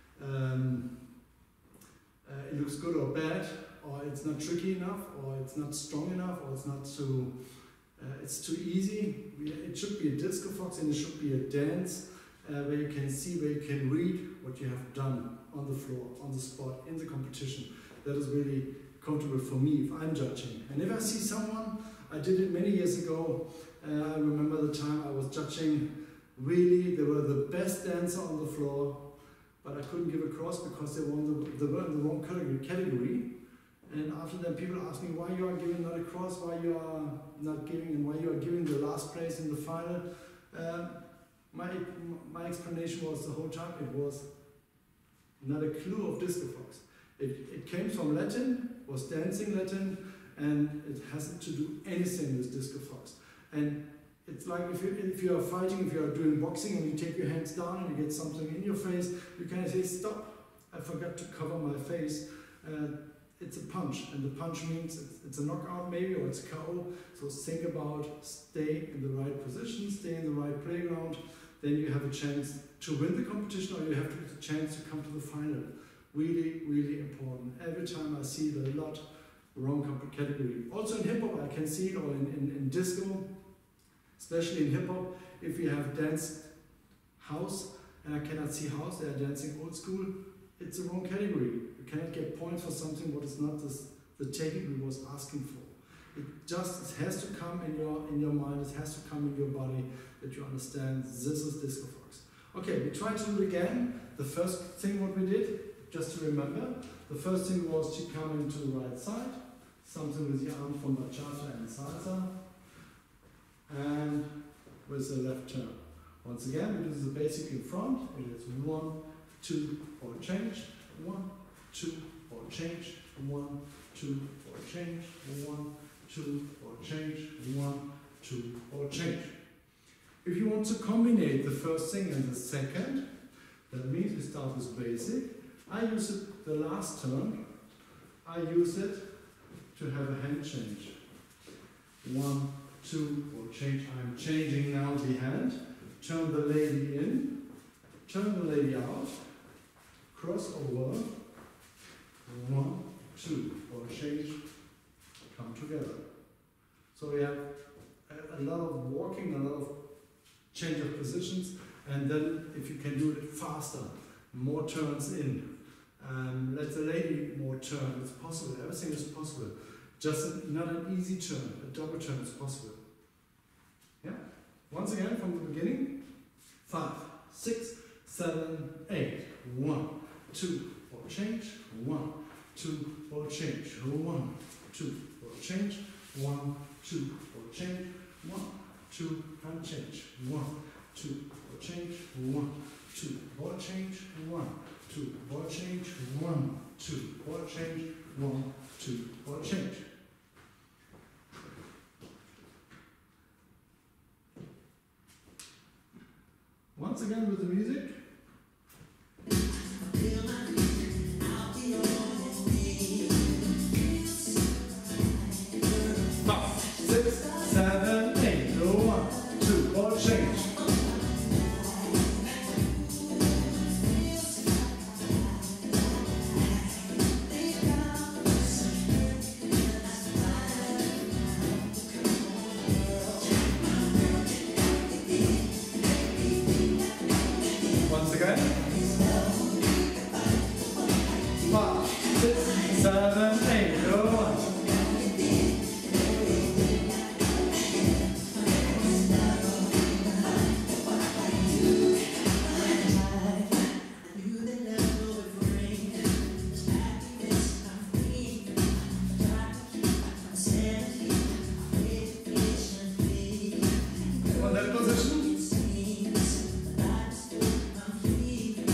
it looks good or bad, or it's not tricky enough, or it's not strong enough, or it's not too. It's too easy. It should be a Disco Fox, and it should be a dance, where you can see, where you can read what you have done on the floor, on the spot, in the competition. That is really comfortable for me if I'm judging. And if I see someone, I did it many years ago, I remember the time I was judging, really, they were the best dancer on the floor, but I couldn't give a cross because they were in the wrong category. And after that, people asked me why you are giving not a cross, why you are not giving, and why you are giving the last place in the final. My explanation was the whole time it was not a clue of disco fox. It came from Latin, was dancing Latin, and it hasn't to do anything with disco fox. And it's like if you are fighting, if you are doing boxing and you take your hands down and you get something in your face, you can say, stop, I forgot to cover my face. It's a punch, and the punch means it's a knockout maybe, or it's a KO. So think about stay in the right position, stay in the right playground, then you have a chance to win the competition, or you have a chance to come to the final. Really, really important. Every time I see the lot, wrong category. Also in hip hop I can see it, or in disco, especially in hip hop, if you have danced house, and I cannot see house, they are dancing old school, it's the wrong category. You cannot get points for something what is not the technique we was asking for. It has to come in your mind, it has to come in your body, that you understand this is disco fox. Okay, we try to do it again. The first thing what we did, just to remember, the first thing was to come into the right side, something with the arm from bachata and salsa, and with the left turn. Once again, we do the basic in front. It is 1, 2, or change, 1, 2, or change, 1, 2, or change, 1, 2, or change, 1, 2, or change. If you want to combine the first thing and the second, that means we start with basic. I use it the last turn. I use it to have a hand change. 1, 2, or change. I'm changing now the hand. Turn the lady in. Turn the lady out. Cross over. 1, 2, or change. Come together. So we have a lot of walking, a lot of change of positions, and then if you can do it faster, more turns in. Let the lady more turn, it's possible, everything is possible. Just not an easy turn, a double turn is possible. Yeah? Once again from the beginning. 5, 6, 7, 8. 1, 2, or change. 1, 2, or change. 1, 2, or change. 1, 2, or change. 1, 2, and change. 1, 2, or change. 1, 2, or change. 1, 2, or change. 1, 2, or change. 1, 2, or change. Once again with the music. 5, 6, 7, 8. 1, 2, or change. Once again. 5, 6, 7, 8. 1. On that position.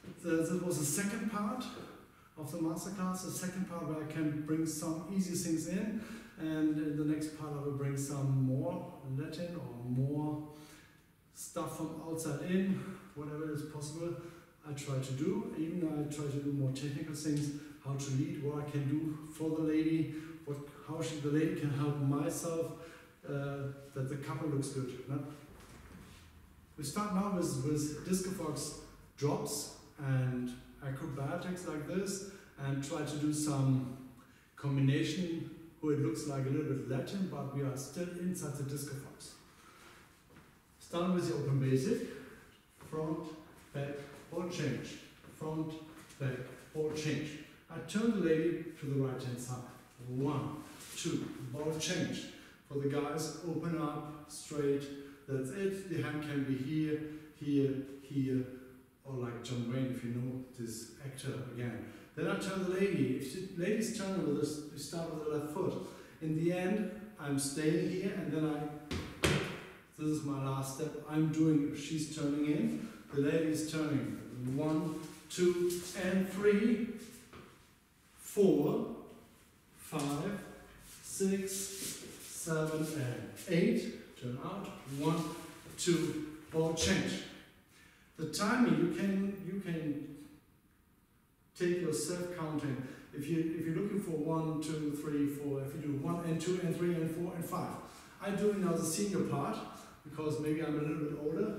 This was the second part of the masterclass, the second part where I can bring some easy things in, and in the next part I will bring some more Latin or more stuff from outside in, whatever is possible. I try to do, even I try to do more technical things, how to lead, what I can do for the lady, how the lady can help myself, that the couple looks good. No? We start now with disco fox drops and acrobatics like this, and try to do some combination where it looks like a little bit Latin, but we are still inside the disco fox. Start with the open basic, front, back, or change, front, back, or change. I turn the lady to the right hand side. 1, 2, ball change. For the guys, open up, straight, that's it. The hand can be here, here, here, or like John Wayne, if you know this actor again. Then I turn the lady. If the lady's turning with this, we start with the left foot. In the end, I'm staying here, and then this is my last step. I'm doing, she's turning in, the lady's turning. 1, 2, and 3, 4, 5, 6, 7, and 8. Turn out. 1, 2, ball change. The timing you can take yourself counting. If you're looking for 1, 2, 3, 4, if you do 1 and 2 and 3 and 4 and 5. I'm doing now the senior part because maybe I'm a little bit older.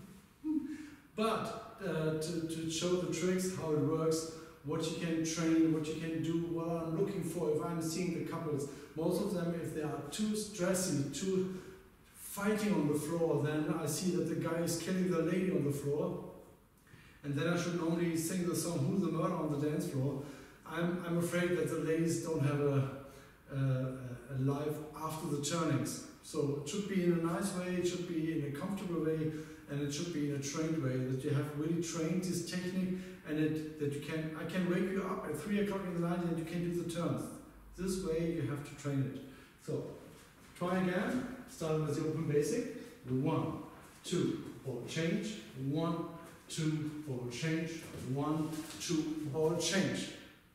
But to show the tricks, how it works, what you can train, what you can do, what I'm looking for if I'm seeing the couples. Most of them, if they are too stressy, too fighting on the floor, then I see that the guy is killing the lady on the floor. And then I should normally sing the song Who's the Murder on the dance floor. I'm afraid that the ladies don't have a life after the turnings. So it should be in a nice way, it should be in a comfortable way, and it should be in a trained way, that you have really trained this technique, and I can wake you up at 3 o'clock in the night and you can do the turns. This way you have to train it. So try again, starting with the open basic. 1, 2, ball change. 1, 2, ball change. 1, 2, ball change.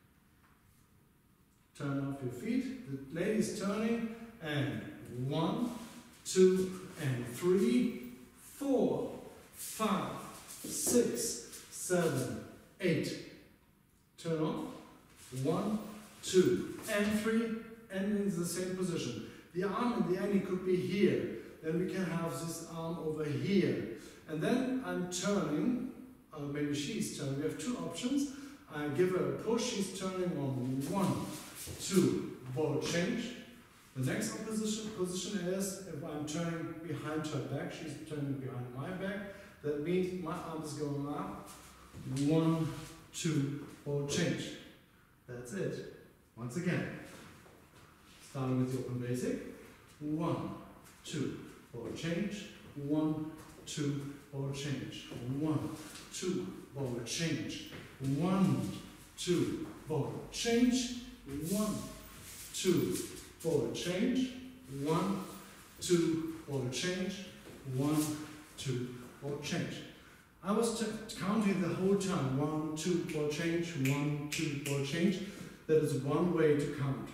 Turn off your feet. The lady is turning, and 1, 2, and 3, 4, 5, 6, 7, 8. Turn off. 1, 2, and 3, and in the same position. The arm in the end, it could be here. Then we can have this arm over here. And then I'm turning, maybe she's turning. We have two options. I give her a push, she's turning on 1, 2, ball change. The next position is if I'm turning behind her back, she's turning behind my back. That means my arm is going up. 1, 2, ball change. That's it. Once again. Starting with the open basic. 1, 2, ball change. 1, 2, ball change. 1, 2, ball change. 1, 2, ball change. 1, 2, ball change. 1, 2, ball change. 1, 2, ball change. I was counting the whole time. 1, 2, ball change. 1, 2, ball change. That is one way to count.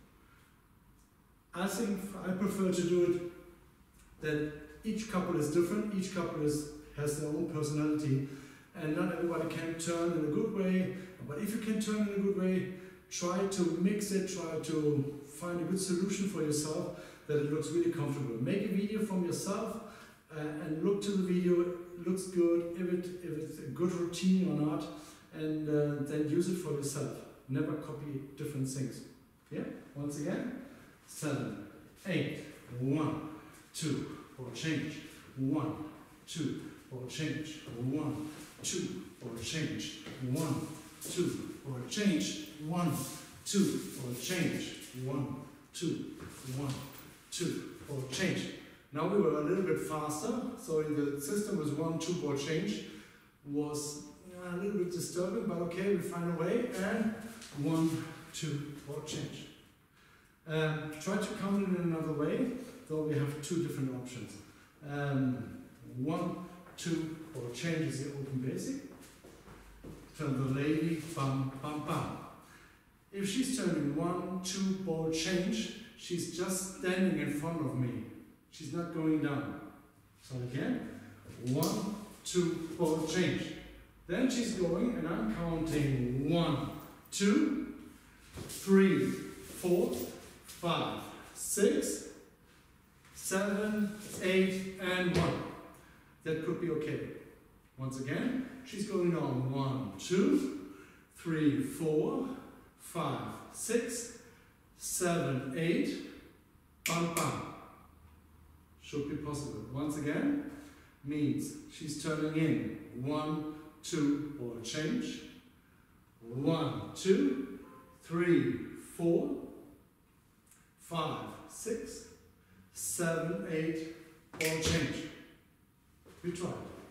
I think I prefer to do it that each couple is different. Each couple has their own personality, and not everybody can turn in a good way. But if you can turn in a good way, try to mix it, try to find a good solution for yourself that it looks really comfortable. Make a video from yourself and look to the video. It looks good, if it's a good routine or not, and then use it for yourself. Never copy different things. Yeah? Once again. 7, 8, 1, 2, ball change. 1, 2, ball change. 1, 2, ball change. 1, 2, ball change. 1, 2, ball change. 1, 2, 1, 2, ball change. Now we were a little bit faster, so in the system was 1, 2, ball change was a little bit disturbing, but okay, we find a way, and 1, 2, ball change. Try to count it in another way, though we have two different options. 1, 2, ball change is the open basic. turn the lady, bum, bum, bum. If she's turning 1, 2, ball change, she's just standing in front of me. She's not going down. So again, 1, 2, ball change. Then she's going and I'm counting 1, 2, 3, 4, 5, 6, 7, 8, and 1. That could be okay. Once again, she's going on 1, 2, 3, 4, 5, 6, 7, 8, bum, bum. Should be possible. Once again, means she's turning in 1, 2, or change. 1, 2, 3, 4, 5, 6, 7, 8, or change. We try.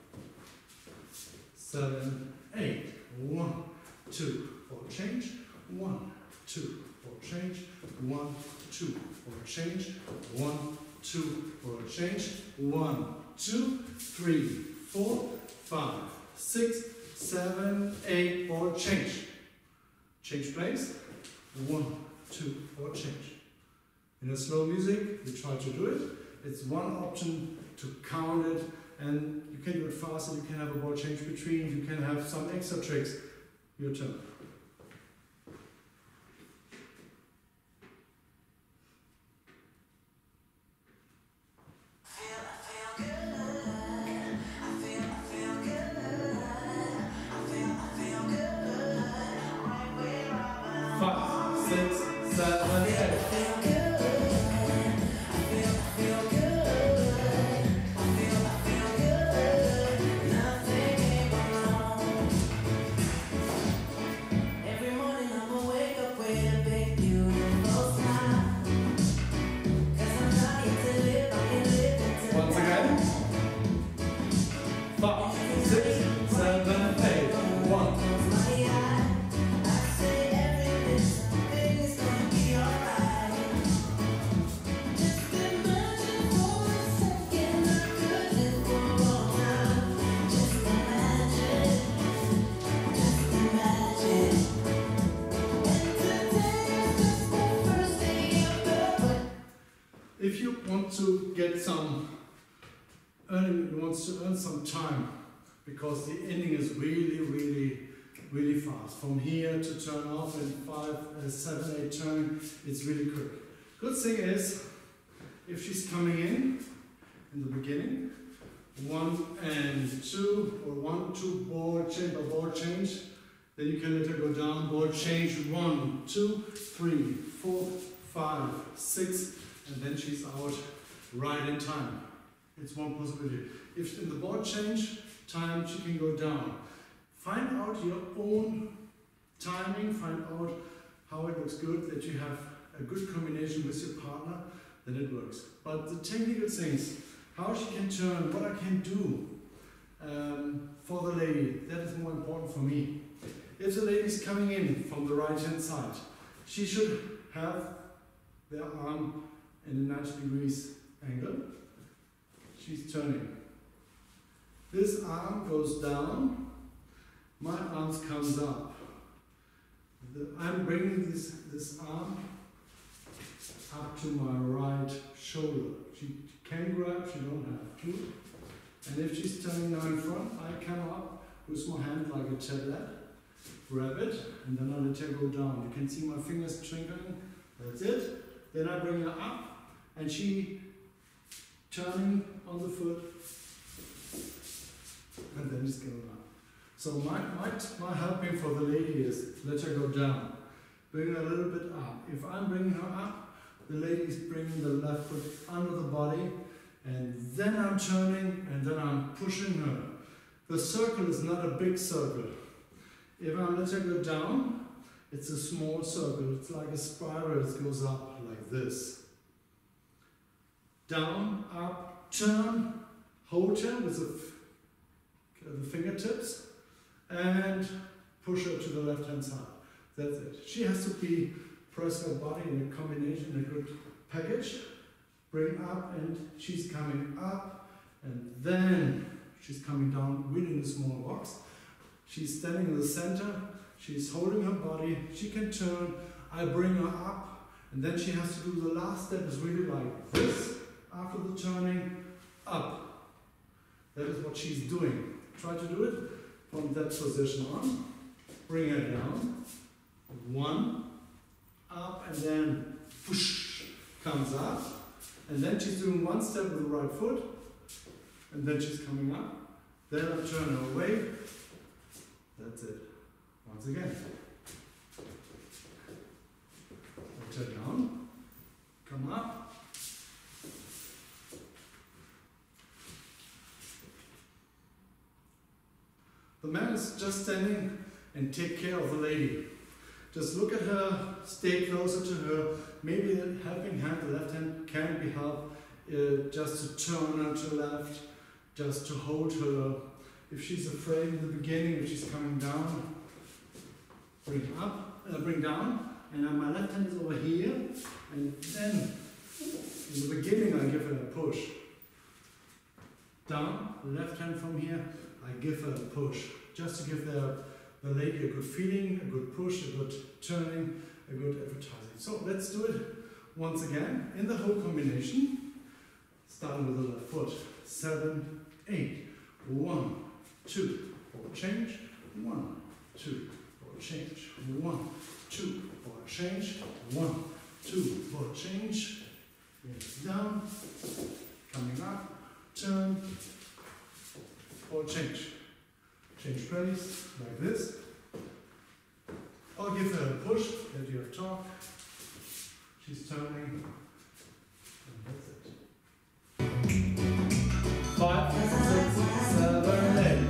7, 8, 1, 2, or change. 1, 2, or change. 1, 2, or change. 1, 2, or change. 1, 2, 3, 4, 5, 6, 7, 8, or change. Change place. 1, 2, or change. In a slow music, we try to do it. It's one option to count it, and you can do it faster. You can have a ball change between. You can have some extra tricks. Your turn. If you want to get some earning, you want to earn some time, because the ending is really fast. From here to turn off in 5, 7, 8 turn, it's really quick. Good thing is, if she's coming in the beginning, 1 and 2, or 1, 2, ball change, then you can let her go down, ball change, 1, 2, 3, 4, 5, 6, and then she's out right in time. It's one possibility. If in the ball change time, she can go down. Find out your own timing, find out how it looks good, that you have a good combination with your partner, then it works. But the technical things, how she can turn, what I can do for the lady, that is more important for me. If the lady is coming in from the right hand side, she should have their arm in a 90 degrees angle. She's turning. This arm goes down, my arms comes up. I'm bringing this arm up to my right shoulder. She can grab, she don't have to. And if she's turning now in front, I come up with my hand like a tablet, grab it, and then I let her go down. You can see my fingers twinkling, that's it. Then I bring her up, and she turning on the foot, and then it's going up. So my helping for the lady is let her go down, bring her a little bit up. If I'm bringing her up, the lady is bringing the left foot under the body, and then I'm turning, and then I'm pushing her. The circle is not a big circle. If I let her go down, it's a small circle. It's like a spiral. It goes up like this. Down, up, turn, hold her with the fingertips, and push her to the left hand side. That's it. She has to press her body in a combination, in a good package. Bring up, and she's coming up, and then she's coming down, really in a small box. She's standing in the center, she's holding her body, she can turn, I bring her up, and then she has to do the last step is really like this, after the turning, up. That is what she's doing. Try to do it from that position on, bring her down, 1, up, and then push, comes up, and then she's doing one step with the right foot, and then she's coming up, then I turn her away, that's it. Once again. Turn down, come up. The man is just standing and take care of the lady. Just look at her, stay closer to her. Maybe the helping hand, the left hand, can be helped just to turn her to the left, just to hold her. If she's afraid in the beginning, if she's coming down, bring up, bring down, and then my left hand is over here, and then in the beginning I give her a push. Down, left hand from here, I give her a push, just to give the lady a good feeling, a good push, a good turning, a good advertising. So let's do it once again in the whole combination, starting with the left foot. 7, 8, 1, 2, 4, change, 1, 2, 4, change, 1, 2, 4, change, 1, 2, 4, change, down, coming up, turn, or change. Change place, like this. Or give her a push that you have taught. She's turning, and that's it. 5, 6, 7, 8.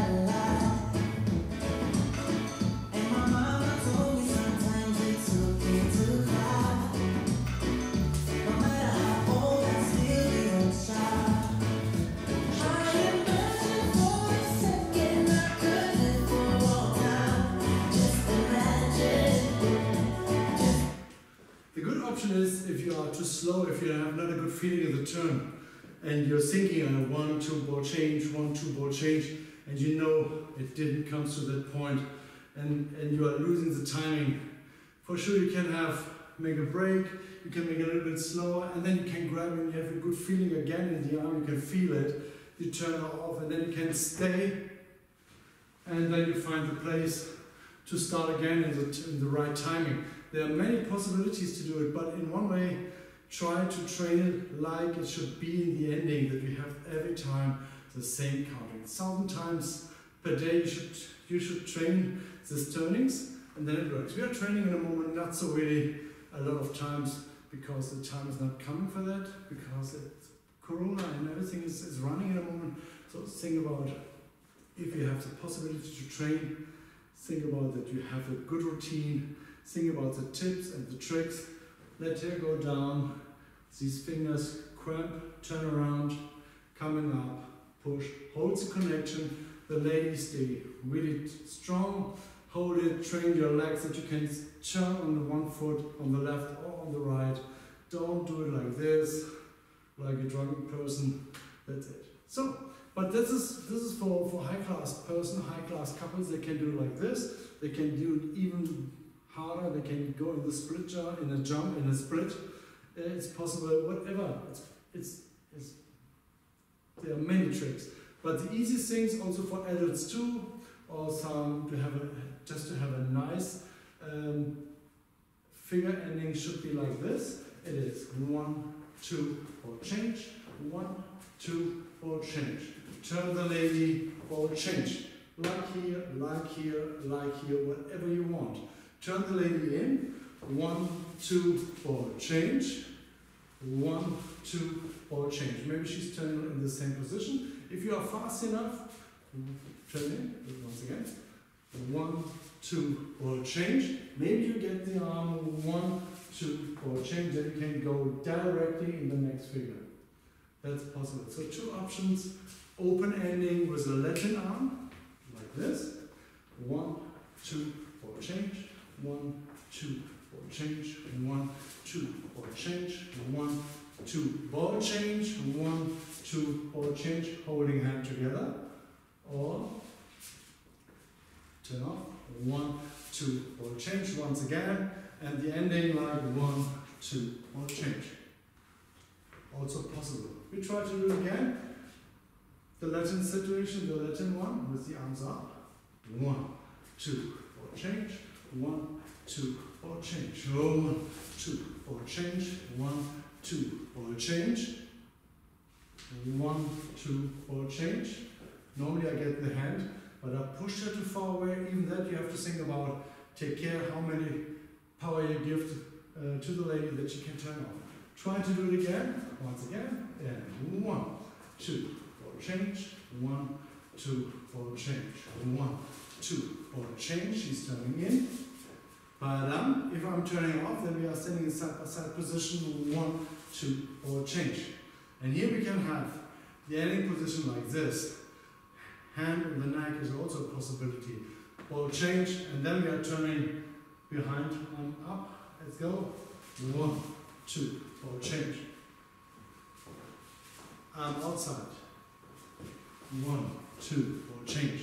Is if you are too slow, if you have not a good feeling of the turn, and you're thinking on a 1, 2 ball change, 1, 2 ball change, and you know it didn't come to that point, and you are losing the timing. For sure, you can make a break, you can make it a little bit slower, and then you can grab it and you have a good feeling again in the arm, you can feel it, you turn it off, and then you can stay, and then you find the place to start again in the right timing. There are many possibilities to do it, but in one way, try to train it like it should be in the ending, that you have every time the same counting. 1,000 times per day you should train these turnings, and then it works. We are training in a moment not so really a lot of times, because the time is not coming for that, because it's Corona and everything is running in a moment. So think about, if you have the possibility to train, think about that you have a good routine. Think about the tips and the tricks. Let her go down. These fingers cramp, turn around, coming up, push, hold the connection. The lady stay really strong. Hold it, train your legs that you can turn on the one foot, on the left or on the right. Don't do it like this, like a drunken person. That's it. So, but this is for high class person, high class couples. They can do it like this. They can do it even harder, they can go in the split jump, in a jump, in a split. It's possible, whatever. There are many tricks. But the easiest things also for adults too, or some just to have a nice figure ending should be like this. It is 1, 2, or change. 1, 2, or change. Turn the lady or change. Like here, like here, like here, whatever you want. Turn the lady in, 1, 2, or change, 1, 2, or change. Maybe she's turning in the same position. If you are fast enough, turn in, once again, 1, 2, or change. Maybe you get the arm, 1, 2, or change, then you can go directly in the next figure. That's possible. So 2 options, open ending with a Latin arm, like this, 1, 2, or change. 1, 2, or change, 1, 2, or change, 1, 2, ball change, 1, 2, or change, holding hand together, or turn off, 1, 2, ball change once again, and the ending like 1, 2, ball change. Also possible. We try to do it again. The Latin situation, the Latin one, with the arms up. 1, 2, ball change, 1, 2, ball change, 1, 2, ball change, 1, 2, ball change, 1, 2, ball change. Normally I get the hand, but I pushed her too far away. Even that you have to think about. Take care how many power you give to the lady that she can turn off. Try to do it again, once again, and 1, 2, ball change, 1, 2, ball change, 1, 2, ball change, she's turning in. Badam, if I'm turning off, then we are standing in side-by-side position, 1, 2, ball change. And here we can have the ending position like this. Hand on the neck is also a possibility. Ball change, and then we are turning behind and up. Let's go. 1, 2, ball change. Arm outside. 1, 2, ball change.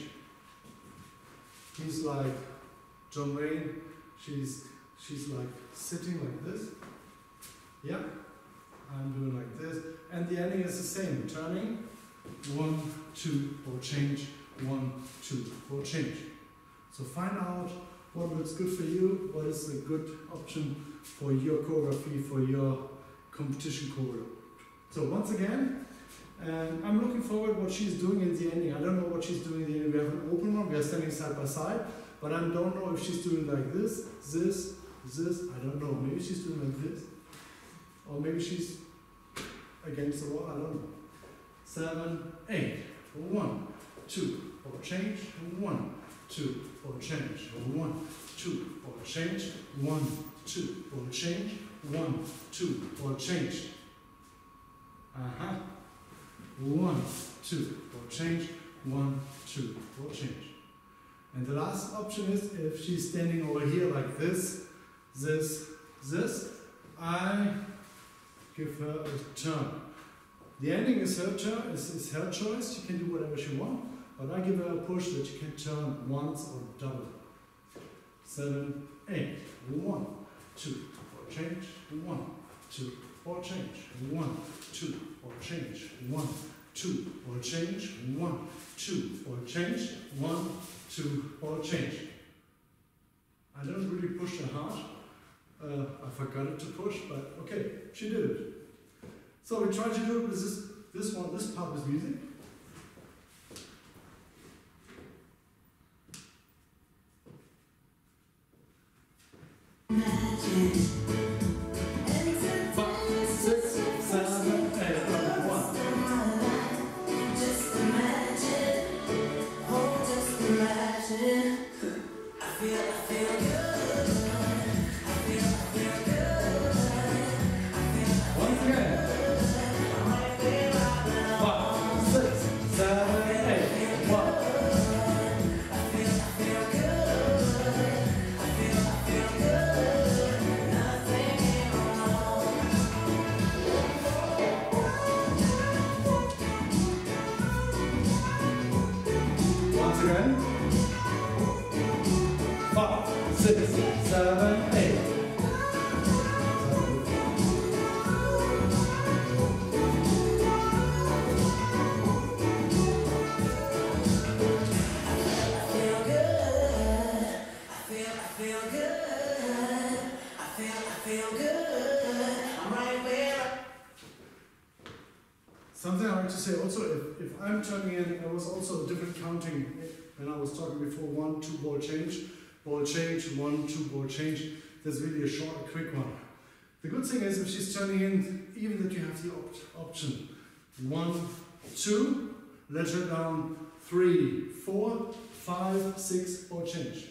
He's like John Wayne. She's like sitting like this. Yeah. I'm doing like this. And the ending is the same. Turning. 1, 2, ball change. 1, 2, ball change. So find out what looks good for you, what is a good option for your choreography, for your competition choreo. So once again, I'm looking forward what she's doing in the ending. I don't know what she's doing in the ending. We have an open one, we are standing side by side, but I don't know if she's doing like this, I don't know. Maybe she's doing like this, or maybe she's against the wall, I don't know. 7, 8, 1, 2, ball change, 1, 2, ball change, 1, 2, ball change, 1, 2, ball change, 1, 2, ball change. 1, 2, ball change, 1, 2, ball change. And the last option is if she's standing over here like this, I give her a turn. The ending is her turn, is her choice. She can do whatever she wants, but I give her a push that she can turn once or double. 7, 8, 1, 2, ball change, 1, 2, ball change, 1, 2, ball change, 1, 2, ball change, 1, 2, ball change, 1, 2, ball change. I don't really push her hard. I forgot it to push, but okay, she did it. So we try to do it with this part with music. Something I like to say also, if I'm turning in, there was also a different counting when I was talking before, 1, 2, ball change, 1, 2, ball change. That's really a short, quick one. The good thing is if she's turning in, even that you have the option. 1, 2, let her down, 3, 4, 5, 6, ball change.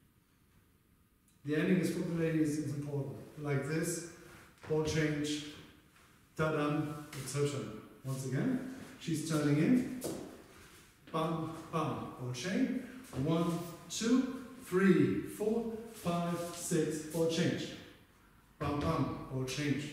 The ending is for the ladies is important. Like this, ball change, ta-dam, it's her turn. Once again, she's turning in, bam, bam, ball change, 1, 2, 3, 4, 5, 6, ball change, bam, bam, ball change,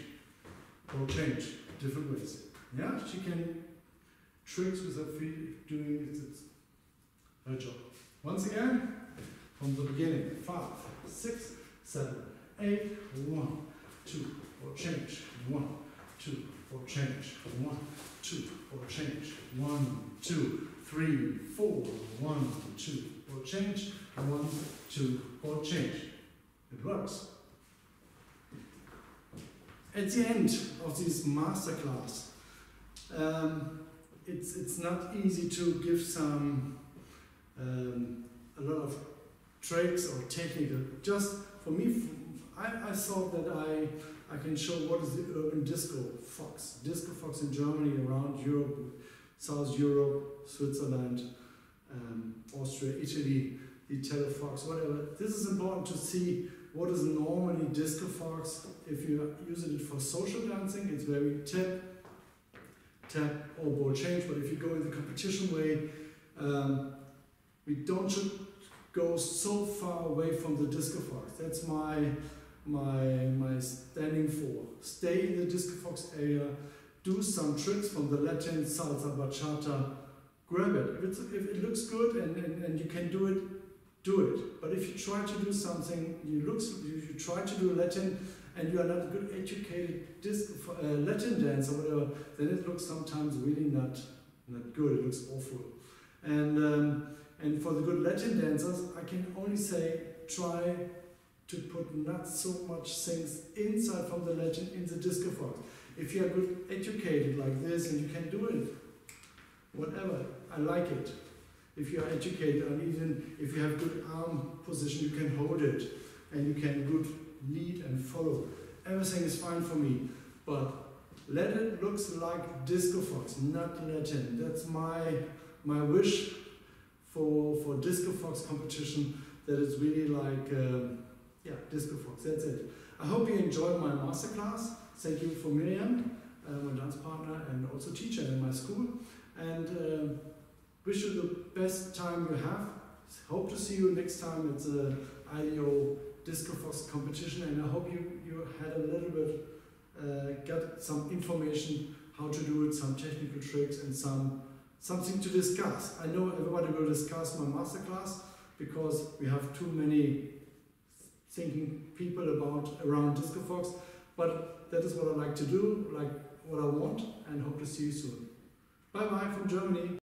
different ways. Yeah, she can tricks with her feet, doing it, it's her job. Once again, from the beginning. 5, 6, 7, 8, 1, 2, for change, 1, 2, for change, 1, 2, for change, 1, 2, 3, 4, 1, 2, for change, 1, 2, for change. It works. At the end of this masterclass, it's not easy to give some a lot of tricks or technical. Just for me, I thought that I can show what is the urban disco fox. Disco fox in Germany, around Europe, South Europe, Switzerland, Austria, Italy, the Italo fox, whatever. This is important to see what is normally disco fox. If you use it for social dancing, it's very tap or ball change. But if you go in the competition way, we don't should go so far away from the disco fox. That's my standing for. Stay in the disco fox area, do some tricks from the Latin, salsa, bachata, grab it. If it looks good and you can do it, do it. But if you try to do something, you try to do Latin and you are not a good educated disco, Latin dance or whatever, then it looks sometimes really not good. It looks awful. And for the good Latin dancers, I can only say try to put not so much things inside from the Latin in the disco fox. If you are good educated like this and you can do it, whatever, I like it. If you are educated and even if you have good arm position, you can hold it and you can good lead and follow. Everything is fine for me, but Latin looks like disco fox, not Latin. That's my wish for disco fox competition, that it's really like disco fox. That's it. I hope you enjoyed my masterclass. Thank you for Miriam, my dance partner and also teacher in my school, and wish you the best time you have. Hope to see you next time at the IDO Disco Fox competition, and I hope you had a little bit, got some information how to do it, some technical tricks and something to discuss. I know everybody will discuss my masterclass because we have too many thinking people around Disco Fox, but that is what I like to do, like what I want, and hope to see you soon. Bye bye from Germany.